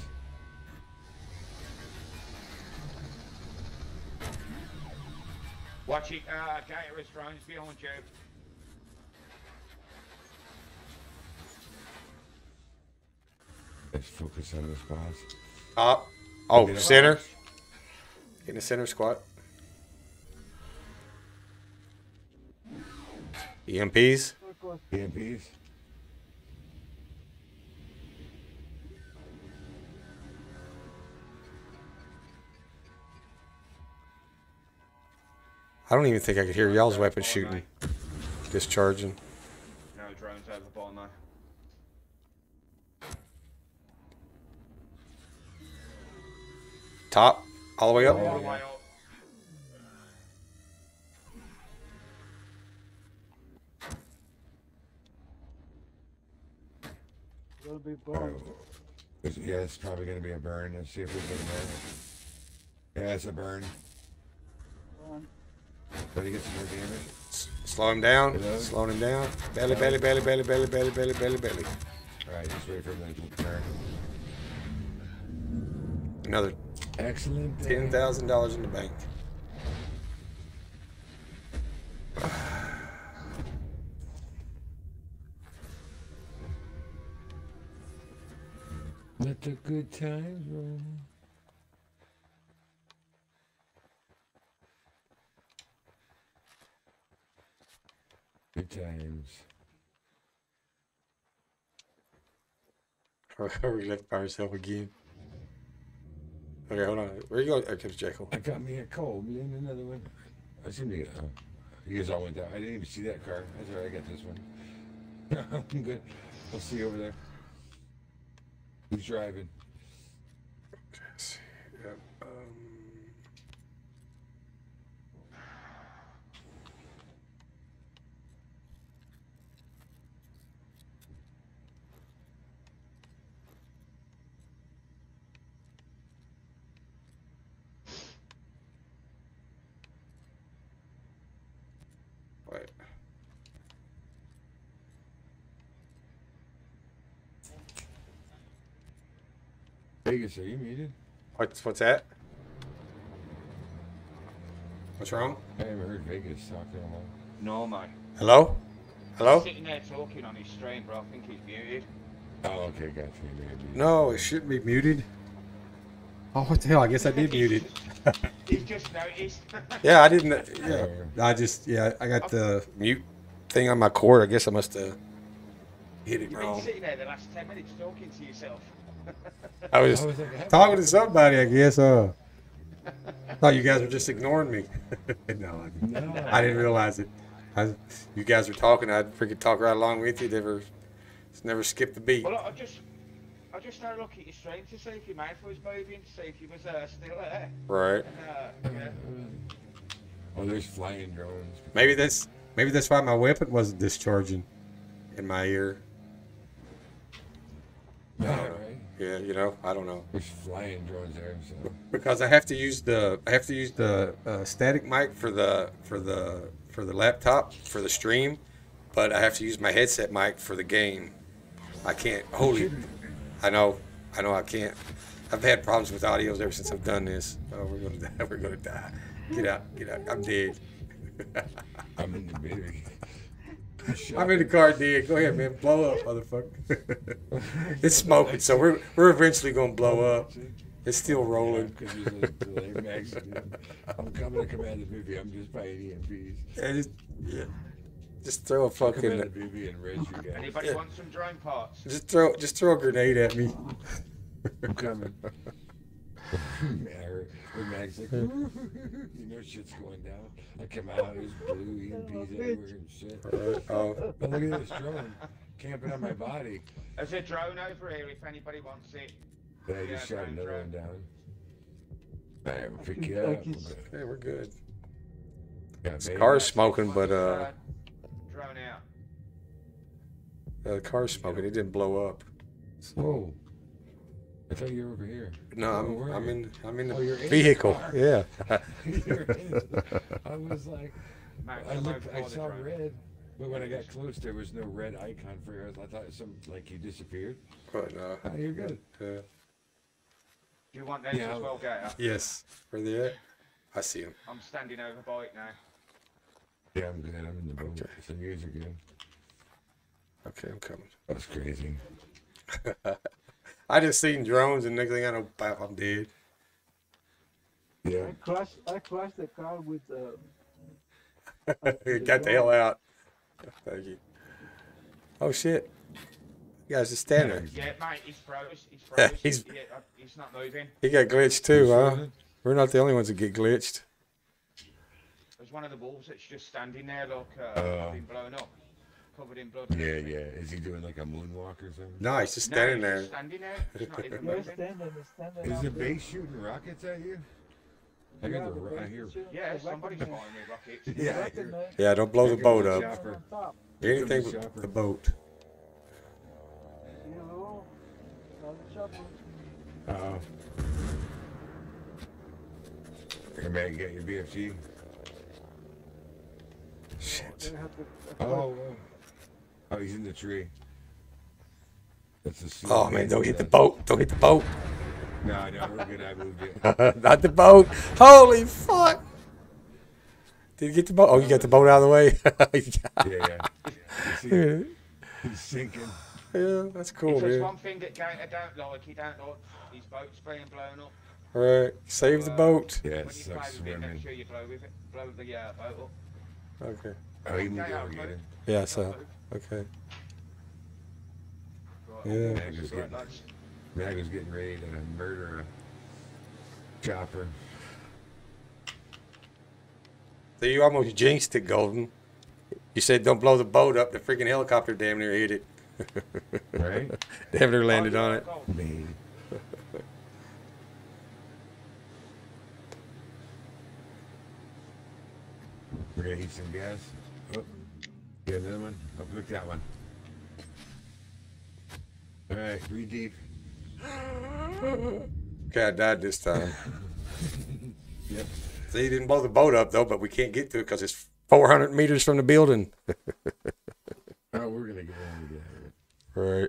Watch it, uh, Gator is drones behind you. Let's focus on this boss. Top. Oh, Get it. center. In the center squat. E M Ps. Turquoise. E M Ps. I don't even think I could hear y'all's weapon shooting. Discharging. No drones over by me. Top. All the way up. All the way up. It'll be Oh, bomb. it's- yeah, it's probably gonna be a burn. Let's see if we get a burn. Yeah, it's a burn. Bomb. But he gets more damage. S- Slow him down. Hello? Slowing him down. Belly, belly, belly, belly, belly, belly, belly, belly, belly. All right, just wait for him to turn. Another Excellent. ten thousand dollars in the bank. Let the good times roll. Good times. Are we left by ourselves again? Okay, hold on. Where you going? There comes Jekyll. I got me a cold and another one. I seem to get. Uh, you guys all went down. I didn't even see that car. That's alright. I got this one. I'm good. I'll see you over there. Who's driving? Yep. Um, wait. Vegas, are you muted? What's what's that? What's wrong? I haven't heard Vegas talking a lot. No, mate. Hello? Hello? He's sitting there talking on his stream, bro. I think he's muted. Oh, okay, gotcha. You may be- No, it shouldn't be muted. Oh, what the hell? I guess I did mute it. He's just noticed. Yeah, I didn't. Yeah, I just yeah, I got the mute thing on my cord. I guess I must have hit it You've been wrong. sitting there the last ten minutes talking to yourself. I was I was like, I haven't- talking to somebody. I guess. Uh, thought you guys were just ignoring me. No, I didn't. No. I didn't realize it. I, you guys were talking. I'd freaking talk right along with you. Never, never skipped a beat. Well, I just, I just started looking at your stream to see if your mouth was moving, to see if you was uh, still there. Right. And, uh, yeah. Oh, there's flying drones. Maybe that's maybe that's why my weapon wasn't discharging in my ear. No, right? Yeah, you know, I don't know. There's flying drones there. So. Because I have to use the I have to use the uh, static mic for the for the for the laptop for the stream, but I have to use my headset mic for the game. I can't. Holy, I know. I know I can't. I've had problems with audios ever since I've done this. Oh, we're gonna die. We're gonna die. Get out. Get out. I'm dead. I'm in the baby. I'm in the car, dead. Go ahead, man. Blow up, motherfucker. It's smoking, so we're we're eventually gonna blow up. It's still rolling. Because there's a delay, Max. I'm coming to command the movie. I'm just buying E M Ps. Yeah, just, yeah. Just throw a I'll command fucking. the movie and raise you guys. Anybody Yeah. want some drone parts? Just throw. Just throw a grenade at me. I'm coming. Max, when Max like, you know shit's going down. I come out, there's blue E M Ps everywhere and shit. Alright, oh, But look at this drone camping on my body. There's a drone over here if anybody wants it. But I just Yeah, shot drone, another drone. one down. Alright, we'll pick can- you I up. can- okay, we're good. Yeah, This baby. car's smoking, but uh, Drone out. uh, the car's smoking. It didn't blow up. Whoa. I thought you were over here. No, Oh, I'm where I'm are you? in I'm in the Oh, you're in the vehicle. car. Yeah. You're in- I was like, Max, I I'm looked, over I by the saw drone. red, but when I got close, there was no red icon for yours. I thought some like you disappeared. But, uh, Oh, you're good. uh, Do you want these Yeah, as well, Gator? yes. Where they at? I see him. I'm standing over by it now. Yeah, I'm good. I'm in the boat. Okay. So yours are good. Okay, I'm coming. That's crazy. I just seen drones and next thing I know, bam, I'm dead. Yeah. I crashed. I crashed the car with. Uh, Got the hell out. Thank you. Oh shit. You guys just standing there. Yeah, mate, he's froze. He's froze. He's- yeah, uh, he's not moving. He got glitched too, huh? We're not the only ones that get glitched. There's one of the wolves that's just standing there, look, uh, Uh. being blown up, covered in blood. Yeah, yeah. Is he doing like a moonwalk or something? No, he's just No, standing he's there. just standing there. He's not even yeah, moving. standing, standing. Is out the there. base shooting rockets at you? I Yeah, got the, the I base hear. is shooting Yeah, the rocket somebody's man. firing me rockets. The Yeah, I rocket hear. man Yeah, don't blow the Here boat comes up. the on chopper. top. Anything Comes the but chopper. the boat. Hello, on the chopper. Uh-oh. Hey, man, you got your B F G? Shit. They have to- Oh, oh. Oh, he's in the tree. That's a seal. Oh man, don't hit the boat. Don't hit the boat. No, no, we're good. I moved it. Not the boat. Holy fuck. Did you get the boat? Oh, you got the boat out of the way? Yeah, yeah. You see, yeah, he's sinking. that's cool, If there's man. one thing that Gator don't like, he don't like his boat's being blown up. All right, save the boat. Yeah, When it you play sucks with it, make swimming. sure you blow with it, blow the uh, boat up. Okay. Oh, he moved Gator, over move. again. Yeah, so, okay. Right, Yeah. I'll Mag was right, getting, lads. Mag was getting ready to murder a chopper. So you almost jinxed it, Golden. You said don't blow the boat up. The freaking helicopter damn near hit it. Right? Damn near landed Oh, on yeah, it. go. Me. We're gonna eat some gas. Oh, get another one. Oh, look that one. All right, breathe deep. Okay, I died this time. Yep. So he didn't blow the boat up though, but we can't get to it because it's four hundred meters from the building. Oh, we're gonna get on to get Right.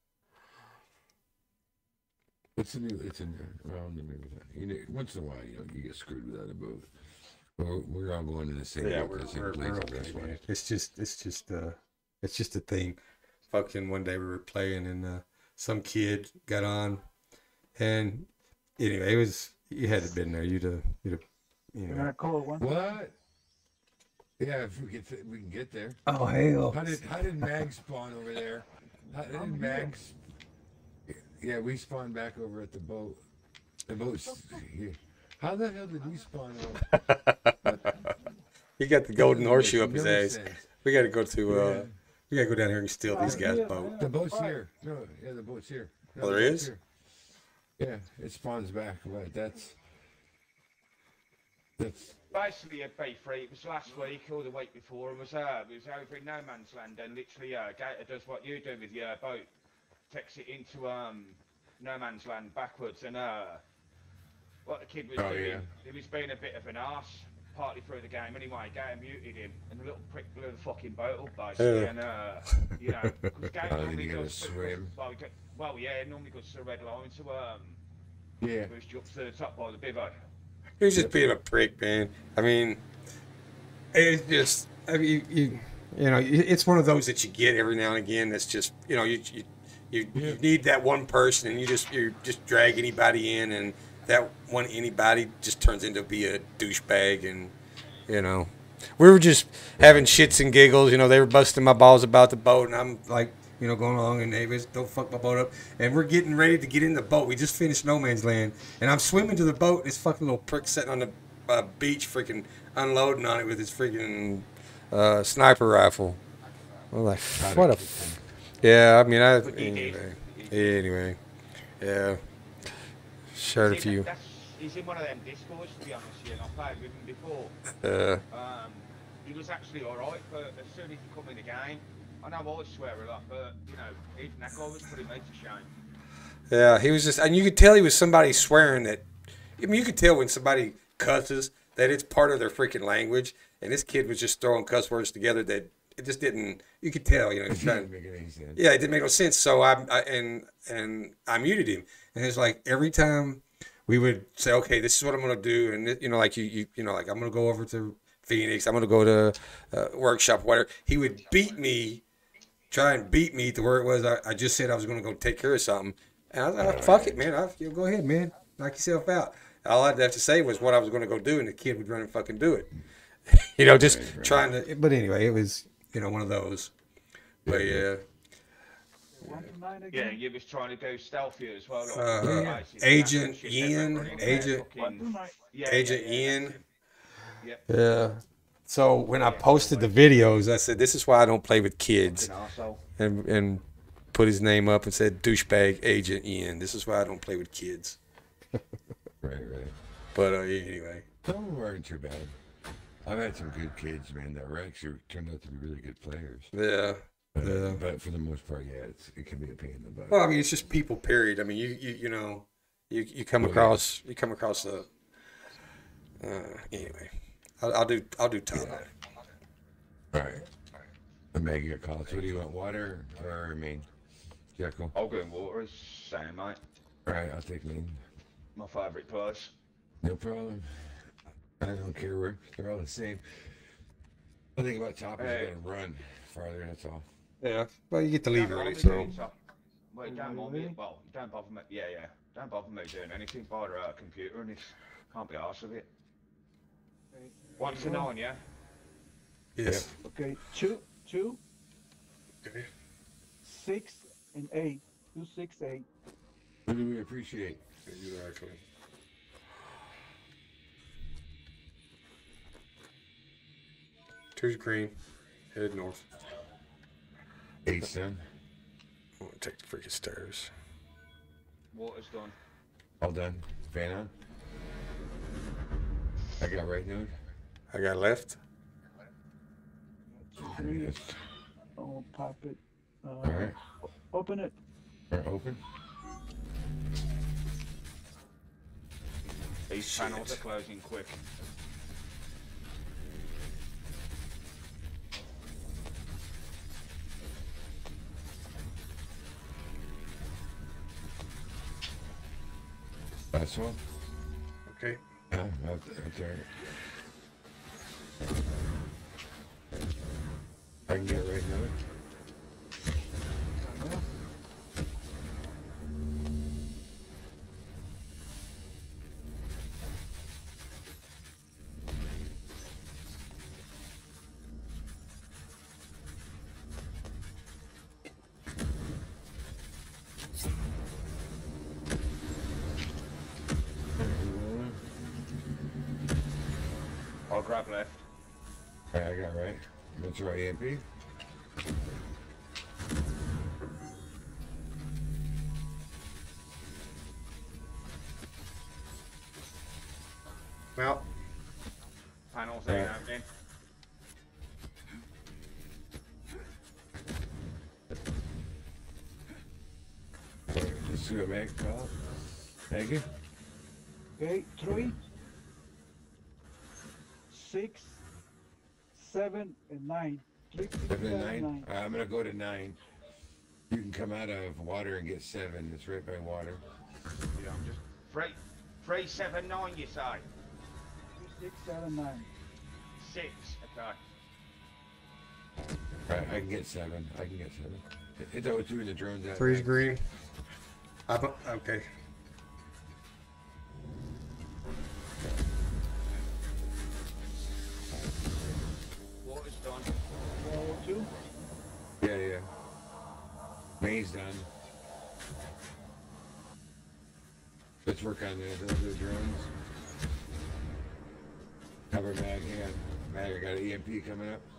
It's a new. It's a new. Well, let me with that. You know, once in a while, you know, you get screwed without a boat. Well, we're all going in the same. Yeah, boat, we're, the same we're, place, we're so okay, that's why. man. It's just, it's just, uh, it's just a thing. Fucking one day we were playing and uh, some kid got on, and anyway, it was you had to been there. You'd have, you'd have, you We're know. gonna call one. What? Yeah, if we get to, we can get there. Oh hell! How did how did Mag spawn over there? How did I'm Mag? s- Yeah, we spawned back over at the boat. The boat's here. How the hell did we spawn over? He got the golden horseshoe Makes up his no ass. sense. We got to go to, uh, Yeah. we got to go down here and steal these Uh, guys' yeah, boat. yeah. The boat's Right. here. No, yeah, the boat's here. No, Oh, the there boat's is? here. Yeah, it spawns back. Right, that's that's Basically, a B three. It was last week or the week before. It was uh, it was over in no man's land, and literally, uh, Gator does what you do with your boat, takes it into um, no man's land backwards, and uh, what the kid was Oh, doing, yeah. he was being a bit of an arse partly through the game. Anyway, Gator muted him, and the little prick blew the fucking boat up basically, Yeah. and uh, you know, because Gator Oh, then normally you gotta does two- swim. Well, he, do- Well, yeah, it normally goes to the red line, so um, Yeah. push you up to the top by the bivvy. He was just being a prick, man. I mean, it's just, I mean, you, you know, it's one of those that you get every now and again. That's just, you know, you you, you, Yeah. you need that one person, and you just you just drag anybody in, and that one anybody just turns into be a douchebag, and you know, we were just having shits and giggles. You know, they were busting my balls about the boat, and I'm like, you know, going along, and they just don't fuck my boat up. And we're getting ready to get in the boat. We just finished No Man's Land, and I'm swimming to the boat. This fucking little prick sitting on the uh, beach, freaking unloading on it with his freaking uh, sniper rifle. I'm like, what a, f-. Yeah. I mean, I But he did. anyway, He did. anyway, yeah. Shared a See, few. that- that's, he's in one of them discords, to be honest with you, and I've played with him before. Uh, Um, he was actually alright, but as soon as he come in the game, I know I always swear a lot, but, you know, even that guy was putting me to shame. Yeah, he was just, and you could tell he was somebody swearing that. I mean, you could tell when somebody cusses that it's part of their freaking language, and this kid was just throwing cuss words together that it just didn't. You could tell, you know, he was It trying. doesn't make any sense. Yeah, it didn't make no sense. So I, I and and I muted him, and it's like every time we would say, okay, this is what I'm gonna do, and it- you know, like you, you, you know, like I'm gonna go over to Phoenix, I'm gonna go to uh, workshop, whatever. He would beat me, try and beat me to where it was. I, I just said I was gonna go take care of something, and I was like, fuck it, man. I, you know, go ahead, man. Knock yourself out. All I'd have to say was what I was gonna go do, and the kid would run and fucking do it. you know, just Right, right. trying to. But anyway, it was you know one of those. But yeah. One to nine Yeah, again. you was trying to go stealthy as well. Like, Uh, basically, Agent that's the shit Ian, that went on there, Agent- fucking- One to nine. yeah, Agent yeah, yeah, Ian. that's him. Yeah, Yeah. So when I posted the videos, I said, "This is why I don't play with kids," fucking arsehole. and and put his name up and said, "Douchebag Agent Ian." This is why I don't play with kids. Right, right. But uh, anyway, Some of them aren't too bad. I've had some good kids, man, that were actually turned out to be really good players. yeah. But, Yeah. but for the most part, yeah, it's, it can be a pain in the butt. Well, I mean, it's just people. Period. I mean, you you you know, you you come Well, yeah. across you come across the. Uh, anyway, I'll, I'll do I'll do time. All right. The mega calls. What do you want, water or I mean, Jekyll? I'll go in water, as same, mate. All right, I'll take me. My favourite place. No problem. I don't care where. They're all the same. The thing about top is Hey. you gotta run farther, that's all. Yeah. Well, you get to leave Don't early, bother me so. doing so- Well, it don't bother me. Really? Well, it don't bother me. Yeah, yeah. Don't bother me doing anything by the uh, computer, and it's can't be arsed with it. One to nine, yeah. Yes. Okay, two, two, Okay. six, and eight. Two, six, eight. What do we appreciate? Exactly. Two's green. Head north. Eight's done. I'm gonna take the freaking stairs. Water's done. All done. Fan on. I got right node. I got left. Three. Yes. I'll pop it. Uh, All right. Open it. We're open. These Shit. panels are closing quick. Last one. Okay. Yeah, out, out there. I can get right node. I'll grab left. All right, I got right. That's right, E M P. Well, Panels ain't Right. opening. Let's see what Meg call. Megan? Okay, three, six, seven, and nine. Three, six, Seven and seven, nine. All right, I'm gonna go to nine. You can come out of water and get seven. It's right by water. Yeah, I'm just three, three, seven, nine. You say Six, seven, nine. six. Okay. Right, I can get seven. I can get seven. It- It's always doing the drones out. Three's back. green. I, bu- okay. Water's done. Four oh two. Yeah, yeah. Main's done. Let's work on the, the, the drones. Cover mag, hang on. Mag, I got an E M P coming up.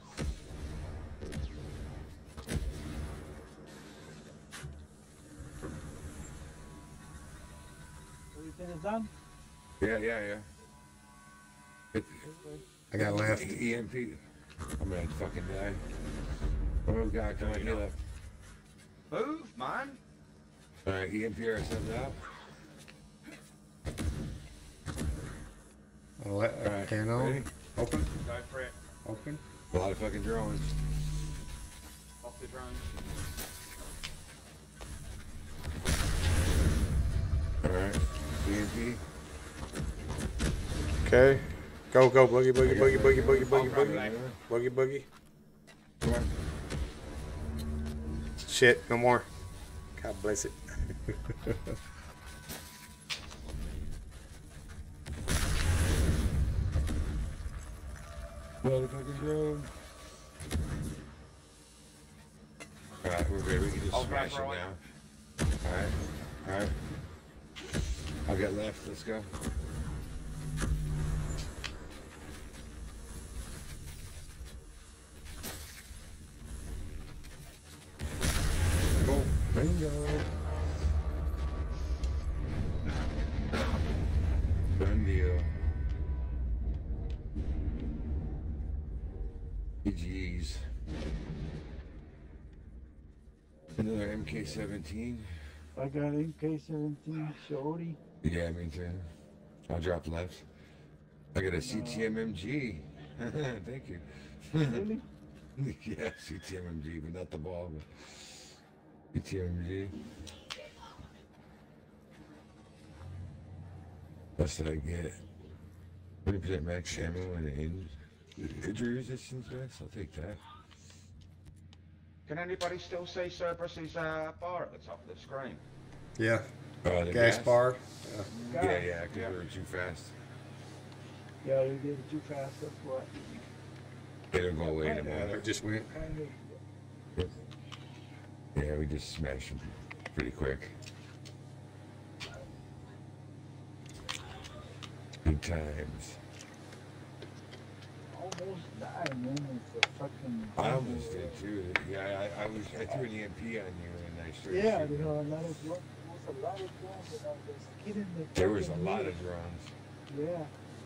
Everything is done? Yeah, yeah, yeah. It, I got left. E M P. I'm gonna fucking die. Oh god, come on, get up. Move, man. Alright, E M P ourselves out. I'll let, Alright, can on. ready? Open. Go for it. Open. A lot of fucking drones. Off the drone. Alright, E M P. Okay. Go, go, boogie, boogie, I got boogie, that. boogie, boogie, boogie, I'll grab boogie. it. Boogie, boogie. Come on. Shit, no more. God bless it. Motherfucking drone. Alright, we're good. We can just I'll grab smash it right. now. Alright, alright. I'll get left. Let's go. Go. Bingo. Done deal. G G's. Another M K seventeen. I got M K seventeen Shorty. Yeah, me too. I'll drop left. I got a C T M M G. Thank you. Really? Yeah, C T M M G, but not the ball, but C T M M G. That's what I get. twenty percent max ammo and in injury resistance max. I'll take that. Can anybody still see Cerberus's uh, bar at the top of the screen? Yeah. Uh, the Gas bar. Yeah, yeah, because we were too fast. Yeah, you did it too fast. That's what. It'll go away in a Yeah, moment. it just went. Kind of. Yeah, we just smashed them pretty quick. Good times. Almost died, man. It's a fucking. I almost did too. Yeah, I, I was. I threw an E M P on you and I started Yeah, shooting. you know, a lot of drones. There was a lot of drones, and I was just kidding the. There was a fucking lot needle. of drones. Yeah.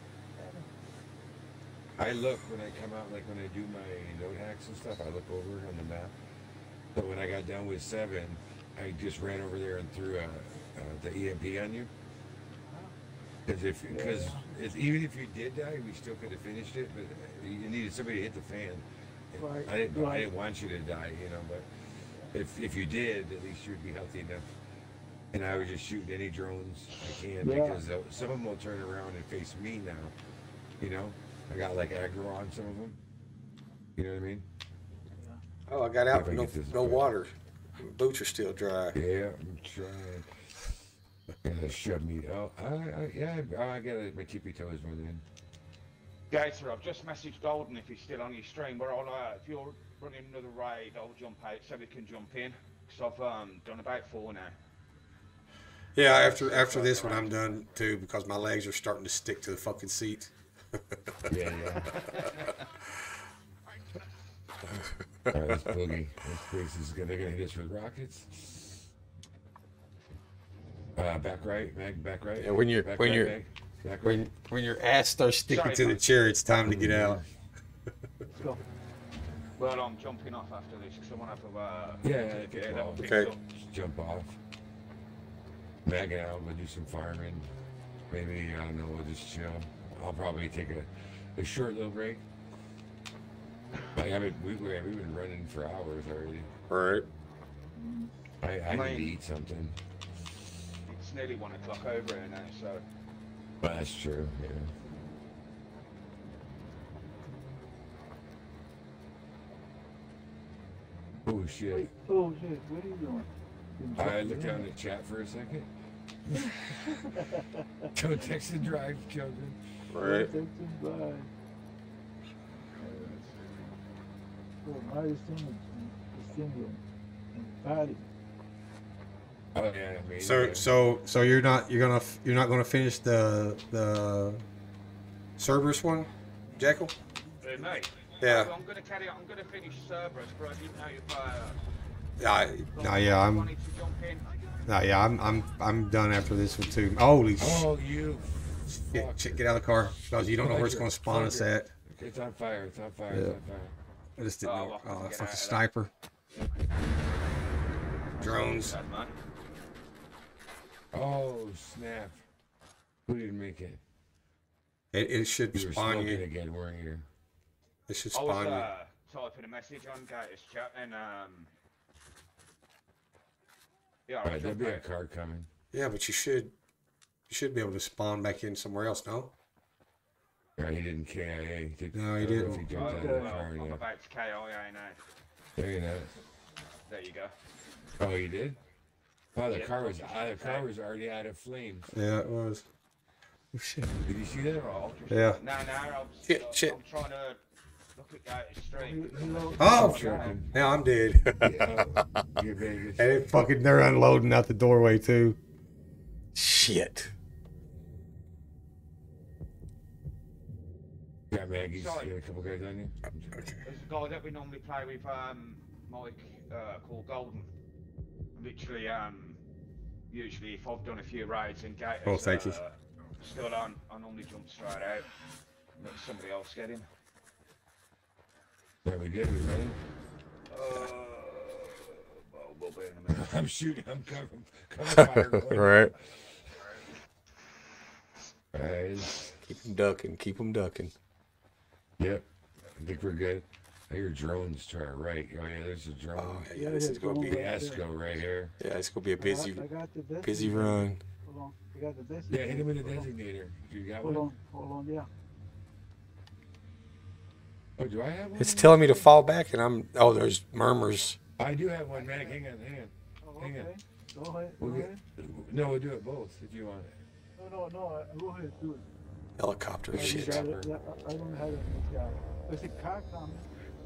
I look when I come out, like when I do my node hacks and stuff. I look over on the map. But when I got done with seven, I just ran over there and threw uh, uh, the E M P on you. Because if, because if, even if you did die, we still could have finished it. But you needed somebody to hit the fan. Right, I didn't. I right. didn't want you to die, you know. But if if you did, at least you'd be healthy enough. And I was just shooting any drones I can Yeah. because uh, some of them will turn around and face me now. You know, I got like aggro on some of them. You know what I mean? Oh, I got out. If I No, get this no right. water. Boots are still dry. Yeah, I'm trying. Gonna shove me. Oh, I, I yeah, I, I got it. My tippy toes went in. Gator, I've just messaged Golden if he's still on your stream. But I'll, uh, if you're running another raid, I'll jump out so we can jump in. Because I've um, done about four now. Yeah, after after this one, I'm done too because my legs are starting to stick to the fucking seat. Yeah, yeah. All right, let's boogie. This place is gonna, they're gonna hit us with rockets. Uh, back right, Meg, back right. Yeah, when you're- back when right, you're- Meg. Back right. When when your ass starts sticking Sorry, to the man. chair, it's time to get out. Let's go. Well, I'm jumping off after this because I want to have a. Uh, Yeah, to yeah, get well, that picked okay. up. Just jump off. Meg and I'll go do some farming. Maybe, I don't know, we'll just chill. I'll probably take a, a short little break. Like, I mean, we, we- we've been running for hours already. All right. I, I I need to mean- eat something. It's nearly one o'clock over here now, so But that's true, yeah. Oh shit. Wait, oh shit, what are you doing? You I jumping looked in down there. the chat for a second. Don't text and drive, children. Right. Text and drive. Oh, Mario Singing, singing, and Patty. Oh yeah, I mean, So yeah. so so you're not you're gonna f- you're not gonna finish the the Cerberus one, Jekyll? uh, mate. Yeah. I'm gonna carry on. I'm gonna finish Cerberus, but I didn't know if uh, Yeah. I, no, yeah, I'm. wanted to jump in. No, yeah, I'm. I'm. I'm done after this one too. Holy Oh, you. shit! fuck. Shit, get out of the car because you don't know where it's gonna spawn us at. Okay, it's on fire. It's on fire. Yeah. It's on fire. I just didn't Oh, know. well, Oh, get out fucking of sniper. Drones. Sad, man. Oh snap! Who didn't make it? It, it should You were spawn smoking you. again, weren't you? It should I was spawn you. uh, typing a message on Gators chat and um. Yeah, Alright, I there'll be a jumped out. car coming. Yeah, but you should. You should be able to spawn back in somewhere else. No. Yeah, he didn't K I A. He did, No, he I don't know didn't. if He Oh, jumped out of well, the car I'm yet. about to K I A now. There you go. There you go. Oh, he did? Oh, the Yeah, car was fucking uh, the car shit. was already out of flames. Yeah, it was. Oh shit. Did you see that? I'll just, Yeah. No, no, I'm, Shit, I'm, shit. I'm trying to look at Gators He, stream. he loves Oh, I'm joking. now I'm dead. Yeah, oh, you Vegas. And it fucking they're unloading out the doorway too. Shit. Got Maggie's. Sorry. You got a couple guys on you? Okay. There's a guy that we normally play with, um, Mike, uh, called Golden. Literally, um, usually if I've done a few raids and Gators Oh, thank you. uh, still on, I normally jump straight out. Let somebody else get in. Yeah, we did. We ready? Uh, well, we'll be in a minute. I'm shooting. I'm covering. Cover fire. going. Right. Guys. Keep them ducking. Keep them ducking. Yep. I think we're good. I hear drones to our right. Oh yeah, there's a drone. Oh yeah, this is gonna be. The Esco right here. Yeah, it's gonna be a busy, I got the designator. busy run. Hold on. I got the designator. Yeah, hit him with the Hold on. designator. You got Hold one? on. Hold on. Yeah. Oh, do I have one? It's telling me to fall back, and I'm. Oh, there's murmurs. I do have one, man. Hang on, hang on. Oh, Hang on. okay. Go ahead. We'll Go get, ahead. no, we'll do it both if you want it. No, no, no. I- Go ahead. Do it. Helicopter I shit. got it. Yeah, I I don't have it. Yeah. There's a car coming.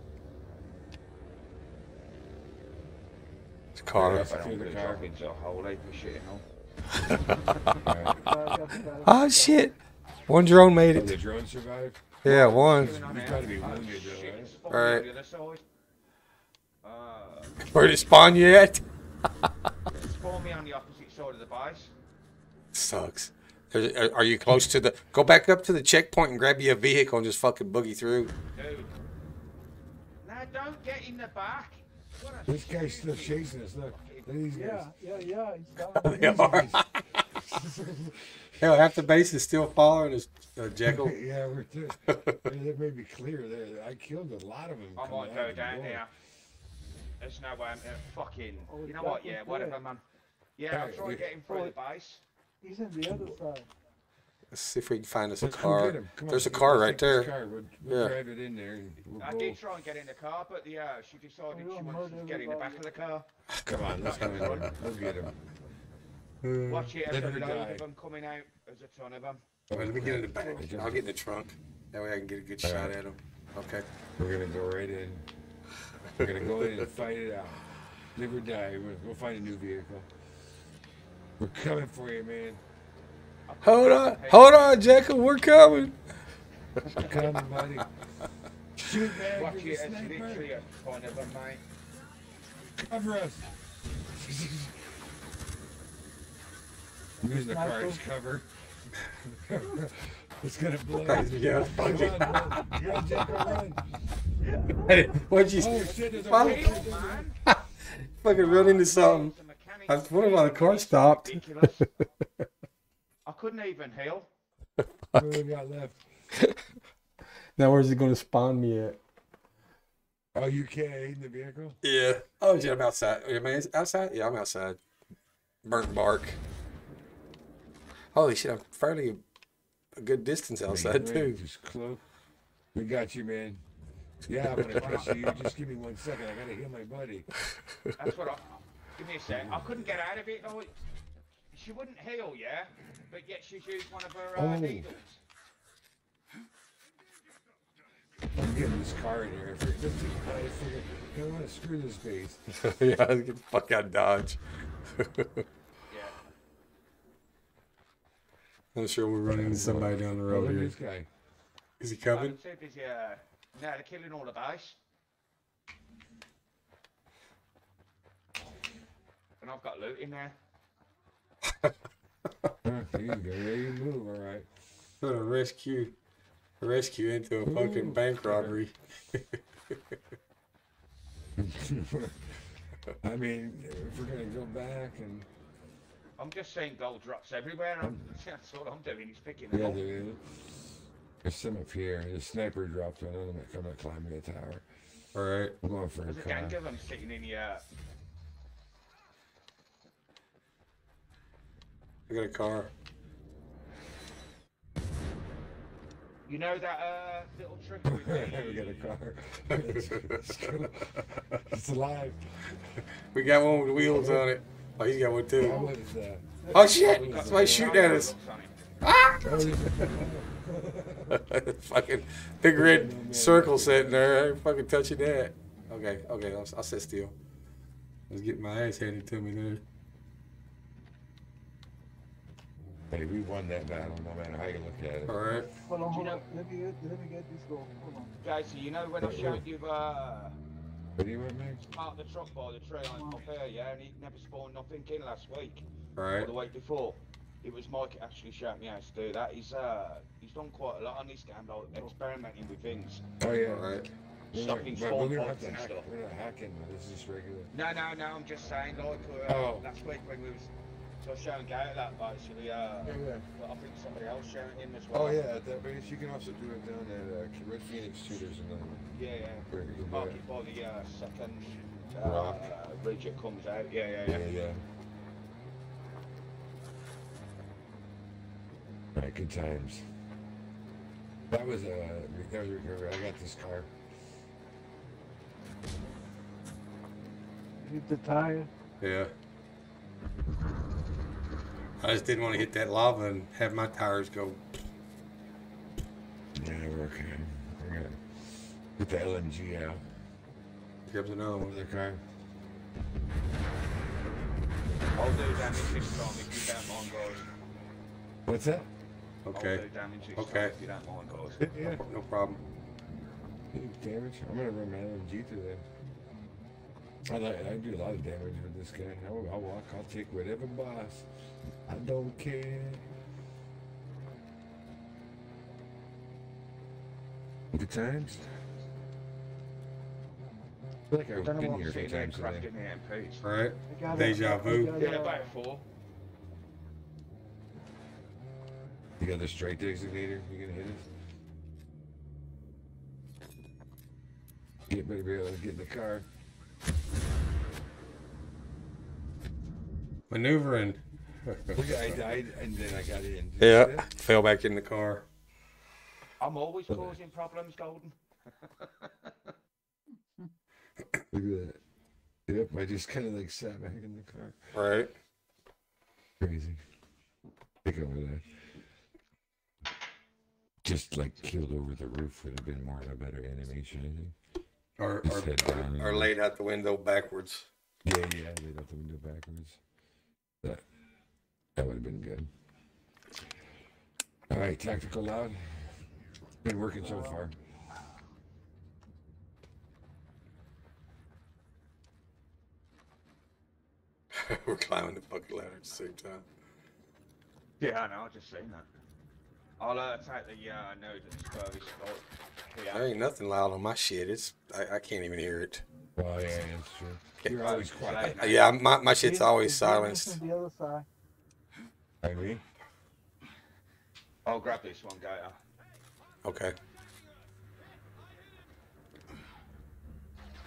It's a car. Yeah. I don't Through the really car. drop into a whole heap of shit, you know. Alright. Car got- got- Oh shit! One drone made Oh, the it. drone survived? Yeah, one. Going on You've here. gotta be Oh, wounded, though, shit, right? it's spawning Right. on the other side. Uh, Where did it spawn you at? it's spawned me on the opposite side of the base. Sucks. There's- Are are you close to the? Go back up to the checkpoint and grab you a vehicle and just fucking boogie through. Dude. Now don't get in the back. What a This guy's still stupid chasing us. Look. Look at these Yeah, guys. yeah, yeah. It's coming. They are. Hell, half the base is still following us, uh, Jekyll. yeah, we're too. Yeah, that made me clear there. I killed a lot of them. I coming might out go of the down door. here. There's no way I'm gonna fucking. Oh, You know what? that Yeah, was whatever, good. man. Yeah, I'll Hey, try we- and get him through the base. He's in the other side. Let's see if we can find us a Let's go car. get him. Come on, There's a let's car take right this there. Car. We'll, we'll Yeah. drive it in there and we'll I go. did try and get in the car, but yeah, she decided We she don't wanted to murder get in the back of the car. Come on, let's go in there. We'll get him. Watch it, there's Let a her load die. of them coming out. There's a ton of them. Well, let me get in the back. I'll get in the trunk. That way I can get a good shot Alright. at him. Okay. We're gonna go right in. We're gonna go in and fight it out. Live or die. We'll, we'll find a new vehicle. We're coming for you, man. Hold on, hold on, Jekyll. We're coming. We're coming, buddy. Shoot, man. Watch You're it, the there's sniper. literally a ton of them, mate. Cover us. I'm using the car as cover. It's gonna blow. Yeah, Come fuck it. on, run. Run, Jacob, run. What'd you Oh shit, there's a Fuck. vehicle, man. fucking run into something? The mechanics I was wondering why the car stopped. ridiculous. I couldn't even heal. What do we got left? Now where's it going to spawn me at? Oh, U K in the vehicle? Yeah. Oh, yeah, I'm outside. I mean, it's outside? Yeah, I'm outside. Burnt bark. Holy shit, I'm fairly a good distance outside, Man, too. Just close. We got you, man. Yeah, I'm gonna press you. Just give me one second. I gotta heal my buddy. That's what I. Give me a sec. I couldn't get out of it. Though. She wouldn't heal, yeah, but yet she's used one of her uh, Oh. needles. I'm getting this car in here. I figured, let's just buy it. Figure, I don't want to screw this base. Yeah, let's get the fuck out of Dodge. Yeah. I'm sure we're running into somebody down the Oh, road look at here. this guy. Is he I coming? said, is, uh, no, they're killing all the base. And I've got loot in there. Huh, there you go. There you move. All right. What a rescue. A rescue into a fucking Ooh. bank robbery. I mean, if we're gonna go back and I'm just seeing gold drops everywhere. And I'm, that's all I'm doing is picking them yeah, up. there is. There's some up here. The sniper dropped one. I'm gonna, I'm gonna climb the tower. Alright. I'm going for a There's a car. gang of them sitting in here. I got a car. You know that uh, little trick with we the... got a car. It's cool. It's alive. We got one with wheels on it. Oh, he's got one That too. was uh, Oh shit! Somebody's shooting at us. Ah! Fucking big red circle sitting there. I ain't fucking touching that. Okay, okay, I'll, I'll sit still. I was getting my ass handed to me there. Hey, we won that battle, no matter how you look at it. All right. Hold on, hold You on. know- Let me get, let me get this going. Hold on. Guys, so you know when I showed you uh, What do you want, man? part of the truck by the tree on up here, yeah, and he never spawned nothing in last week All or right. the week before. It was Mike that actually showed me how to do that. He's uh, he's done quite a lot on this game, like experimenting with things, Oh yeah. All right. We're stopping not- but spawn we don't have points to and hack. stuff. We're not hacking. This is just regular. No, no, no. I'm just saying, like uh, Oh. last week when we was so showing Gary that basically. Uh, Yeah, yeah. well, I think somebody else showing him as well. Oh yeah, at that base. You can also do it down at uh, Red Phoenix Shooters and then Yeah, yeah. where you can do Park it. it by the uh, second Rock. uh, ridge it comes out. Yeah, yeah, Yeah, yeah. yeah. Right, good times. That was a uh, that was recovery. I got this car. Hit the tire. Yeah. I just didn't want to hit that lava and have my tires go. Yeah, we're okay. We're gonna get the L N G out. Here comes another one. Another car. I'll do damage this time if you don't mind, guys. What's that? I'll Okay. do damage this Okay. time if you don't mind, guys. Yeah. No problem. Damage. I'm gonna run my L N G through there. I like. I do a lot of damage with this guy. I'll, I'll walk. I'll take whatever, boss. I don't care. Good times. I feel like I've I don't know been what here I'm a few sitting there times today. crafting the M Ps. All right. I got Deja it. vu. I got Yeah, it. about four. You got the straight designator? You gonna hit it? Get better be able to get in the car. Maneuvering. Look, I died and then I got in. Did you see Yeah. that? Fell back in the car. I'm always causing problems, Golden. Look at that. Yep, I just kind of like sat back in the car. All right. Crazy. Take over that. Just like killed over the roof would have been more of a better animation, I think. Or, Just head down. or, or laid out the window backwards. Yeah, yeah, they got the window backwards. That that would have been good. All right, tactical loud. Been working so far. We're climbing the fucking ladder at the same time. Yeah, I know. I just seen that. I'll uh, take the uh, node and spur this spot. There ain't nothing loud on my shit. It's I, I can't even hear it. Oh yeah, that's true. You're always quiet. Uh, yeah, my, my shit's It's- always it's different silenced. from the other side. I mean, I'll grab this one, Gator. Okay.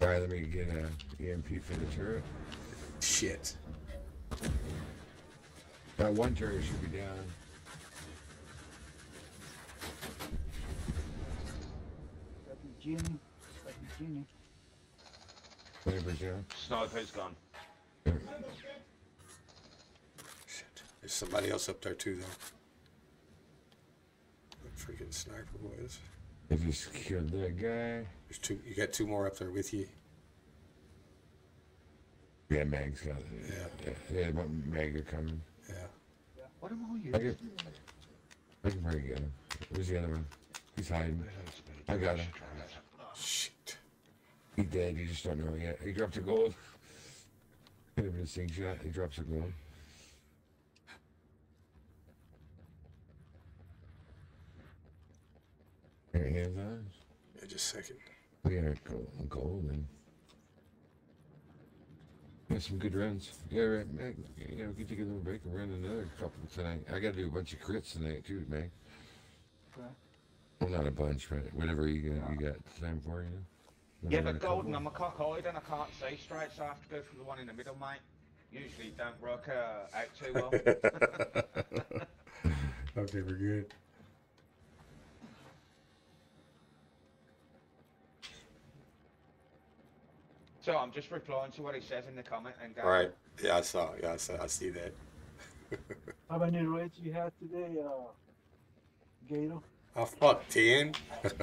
right, let me get a E M P for the turret. Shit. That one turret should be down. Got the genie. Got the genie. Whatever's down. Sniper's gone. Yeah. Shit. There's somebody else up there too, though. That freaking sniper was. I just killed that guy. There's two. You got two more up there with you. Yeah, Mag's got it. Yeah. Yeah, yeah what Mag are coming. Yeah. What am I I using? can, I can probably get him. Where's the other one? He's hiding. I got him. Shit. He dead. You just don't know yet. He dropped a gold. Hit him with a sing shot. He drops a gold. Your hands on? Yeah, just a second. We got gold, gold and got some good runs. Yeah, right, Meg. You know, we can take a little break and run another couple tonight. I got to do a bunch of crits tonight too, Meg. Okay. Well, not a bunch, but whatever you got, you got time for, you know. Yeah, Run a but couple. golden, I'm a cock-eyed and I can't see straight, so I have to go for the one in the middle, mate. Usually it don't work uh, out too well. Okay, we're good. So I'm just replying to what he says in the comment and going, All right. Yeah, I saw. Yeah, I saw. I see that. How many raids you had today, uh, Gator? Oh fuck, ten.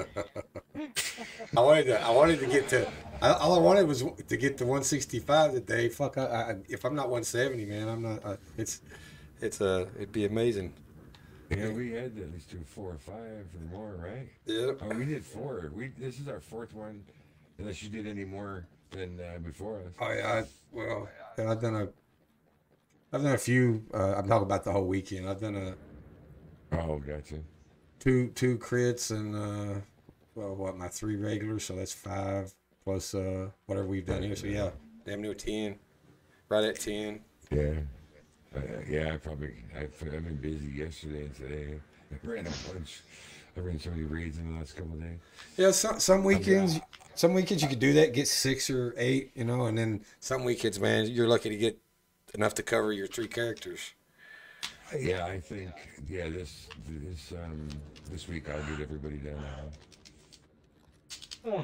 I wanted to. I wanted to get to. I, all I wanted was to get to one sixty-five today. Fuck. I, I, if I'm not one seventy, man, I'm not. Uh, it's. It's uh. It'd be amazing. Yeah, we had at least do four or five or more, right? Yeah. Oh, we did four. We this is our fourth one, unless you did any more than uh, before us. Oh yeah. I, well, yeah, I've done a. I've done a few. Uh, I'm talking about the whole weekend. I've done a Oh, gotcha. two two crits and uh, well, what my three regulars, so that's five plus uh whatever we've done here. So yeah, damn near ten. Right at ten. Yeah. Uh, yeah, I probably. I've, I've been busy yesterday and today. I ran a bunch. I ran so many raids in the last couple of days. Yeah, some some weekends, some weekends you could do that, get six or eight, you know, and then some weekends, man, you're lucky to get enough to cover your three characters. Yeah, I think. Yeah, this this um this week I'll get everybody down now.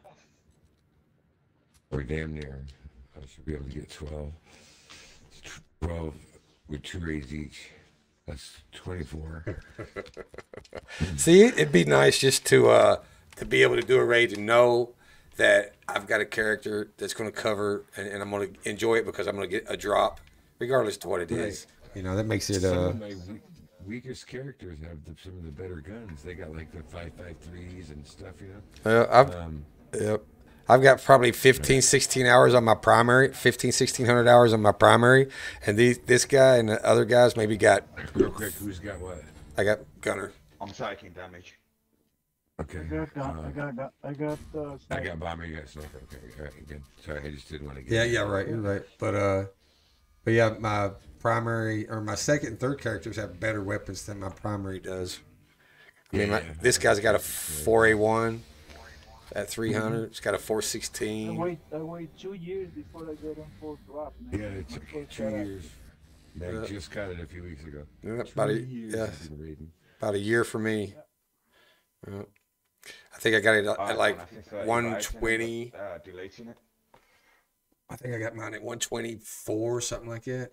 Or damn near. I should be able to get twelve. twelve with two raids each. That's twenty-four. See, it'd be nice just to uh to be able to do a raid and know that I've got a character that's going to cover and, and I'm going to enjoy it because I'm going to get a drop, regardless to what it is. You know, that makes it Some uh. of my we- weakest characters have the, some of the better guns. They got like the five five threes and stuff, you know. Uh, I've Um, Yep. I've got probably fifteen, sixteen hours on my primary, fifteen, sixteen hundred hours on my primary. And these, this guy and the other guys maybe got, real quick, who's got what? I got Gunner. I'm taking damage. Okay. I got, gun- uh, I got, gun- I got, uh, I sniper. got bomber, you got sniper. Okay, all right, good. Sorry, I just didn't want to get. Yeah, yeah, right. You're right. But, uh, but yeah, my primary or my second and third characters have better weapons than my primary does. I mean, my, Yeah. this guy's got a four A one at three hundred. It's got a four I sixteen. wait, I wait two years before I get on full drop, man. Yeah, it took Full two drop. years. Meg Yeah. just got it a few weeks ago. Yeah, about a, Two years yeah, since the raiding. about a year for me. Yeah. I think I got it I at like I think thirty one raised and twenty. Uh, deleting it. I think I got mine at one twenty-four, something like that.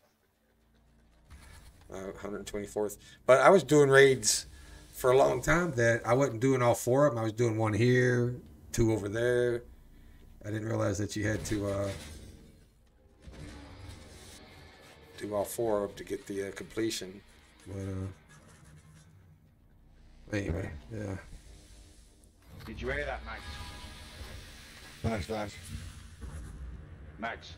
Uh, one hundred twenty-fourth. But I was doing raids for a long time that I wasn't doing all four of them. I was doing one here, two over there. I didn't realize that you had to uh, do all four of them to get the uh, completion. But uh, anyway, yeah. Did you hear that, Max? Flash, flash. Max?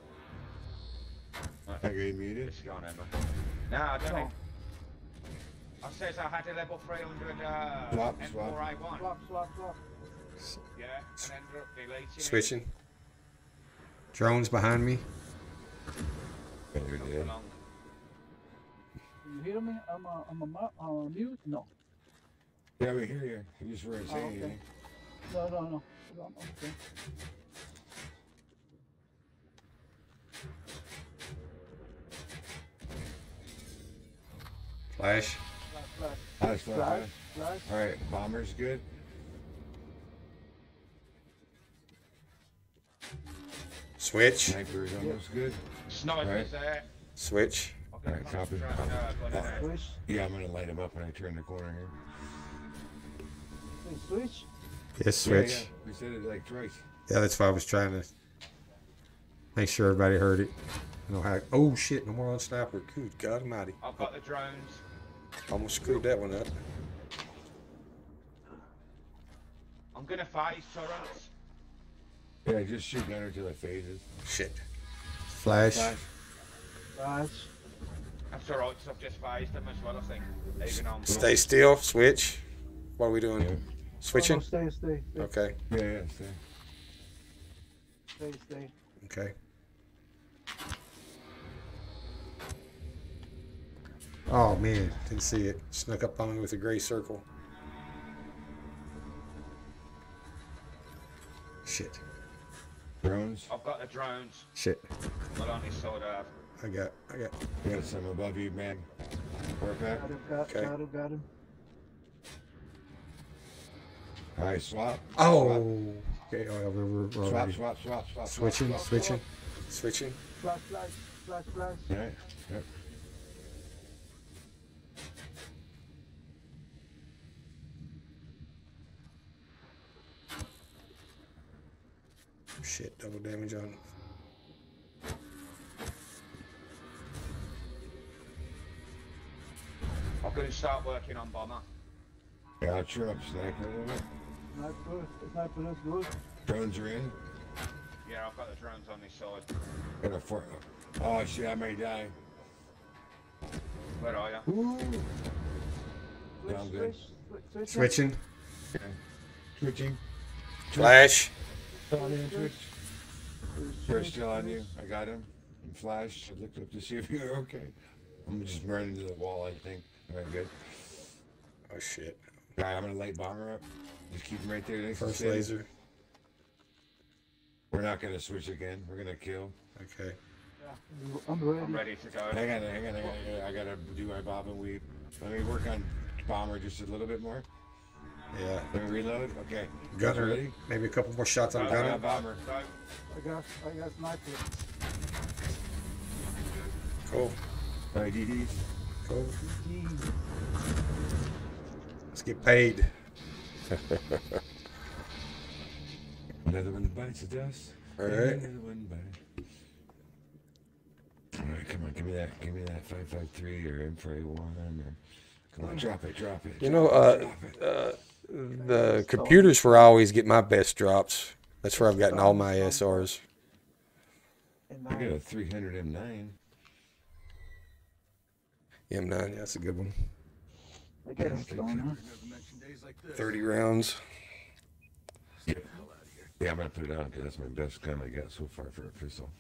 I got you muted. It's gone, Emma. No, I don't know. I says I had a level three hundred uh, Swap, M swap. four A one. Flop, flop, flop. Yeah, and ended up deleting it. Switching. Drones behind me. Yeah, we Not did. for long. You hear me? I'm a, I'm a mu- uh, mute? No. Yeah, we hear you. You just weren't Oh, saying okay. anything. No, no, no. I'm okay. Flash. Flash, flash, Flash, flash, flash, flash. flash. All right, bomber's good. Switch. Sniper is almost good. Sniper's Right. there. Switch. I'm gonna Alright, copy. concentrate, uh, but, uh, Switch. Yeah, I'm gonna light him up when I turn the corner here. Wait, switch. Yes, switch. Yeah, yeah. We said it like twice. Yeah, that's why I was trying to make sure everybody heard it. I know how. Oh shit! No more on sniper. Good God Almighty! I've got the drones. Almost screwed that one up. I'm gonna phase turrets. Yeah, just shoot gunner until it phases. Shit. Flash. Flash. Flash. That's alright, so I've just phased them as well, I think. Even on. Stay still. Switch. What are we doing? Yeah, Switching. No, no, stay, stay, stay, Okay. yeah, yeah. Stay. stay, stay. Okay. Oh man, didn't see it. Snuck up on me with a gray circle. Shit. Drones. I've got the drones. Shit. But on this side I have. I got. I got. We got some above you, man. Work back. Got him, got, Okay. got him, got him. All right, swap. Oh. Okay. Oh, yeah, we're, we're Swap, already swap, swap, swap. switching. Swap, swap. Switching. Switching. Flash, flash, flash, flash. All right. Yep. Shit. Double damage on. I'm gonna start working on bomber. Yeah, I'll cheer up sniper a little bit. Sniper, sniper, that's good. Drones are in. Yeah, I've got the drones on this side. Got a four. Oh shit, I may die. Where are you? Ooh. Switch, I'm good. switch, switch, switch. Switching. Okay. Switching. Flash. On in, switch. Switch, They're switch, still on you. switch. I got him. And flash. I looked up to see if you're okay. I'm just running to the wall, I think. All right, good. Oh shit. All right, I'm gonna light bomber up. Just keep him right there. Next to First Sid. laser. We're not gonna switch again. We're gonna kill. Okay. Yeah, I'm ready. I'm ready to go. Hang on, hang on, hang on. hang on. I gotta do my bob and weave. Let me work on bomber just a little bit more. Yeah. Let me reload. Okay. Gunner. Ready? Maybe a couple more shots on Go, I gunner. got bomber. Go. I got, I got sniper. Cool. All right, D Ds. Cool. Gee. Let's get paid. Another one bites the dust. All right. Another one bites. All right, come on, give me that, give me that five five three or M four A one or come on, drop it, drop it. You know, drop uh, it, drop it. uh, the computers where I always get my best drops. That's where I've gotten all my S Rs. And I got now, a three hundred M nine. M nine, yeah, that's a good one. I got a stoner. thirty rounds. Yeah. Yeah, I'm gonna put it on because that's my best gun I got so far for a pistol.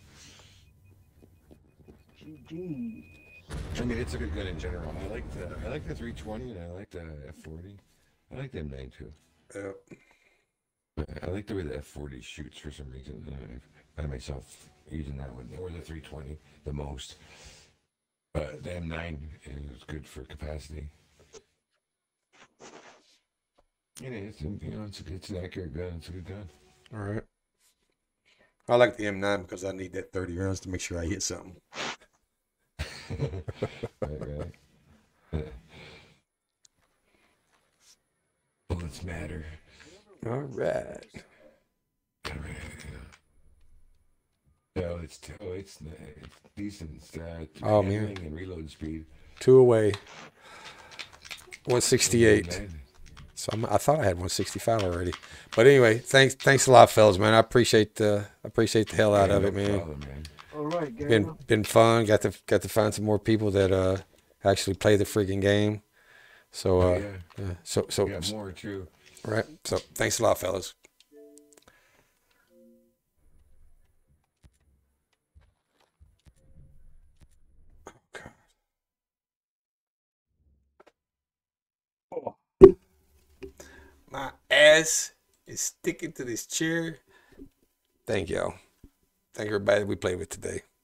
G G. I mean, it's a good gun in general. I like the I like the three twenty and I like the F forty. I like the M nine too. Yeah. I like the way the F forty shoots for some reason. I find myself using that one or the three twenty the most. But the M nine is good for capacity. And it's you know it's a, it's an accurate gun. It's a good gun. All right. I like the M nine because I need that thirty rounds to make sure I hit something. Right, right. Bullets matter. All right. No, it's oh, it's, it's decent. It's, uh, Oh, man. handling and reload speed. Two away. one sixty-eight. Man. So I'm, I thought I had one sixty-five already. But anyway, thanks thanks a lot, fellas, man. I appreciate the I appreciate the hell out Yeah, of no it, man. problem, man. All right, Been Gabriel. been fun. Got to got to find some more people that uh actually play the freaking game. So Oh, uh yeah. yeah. So so We got more too. right. So thanks a lot, fellas. Oh, My ass is sticking to this chair. Thank y'all. Thank everybody that we played with today.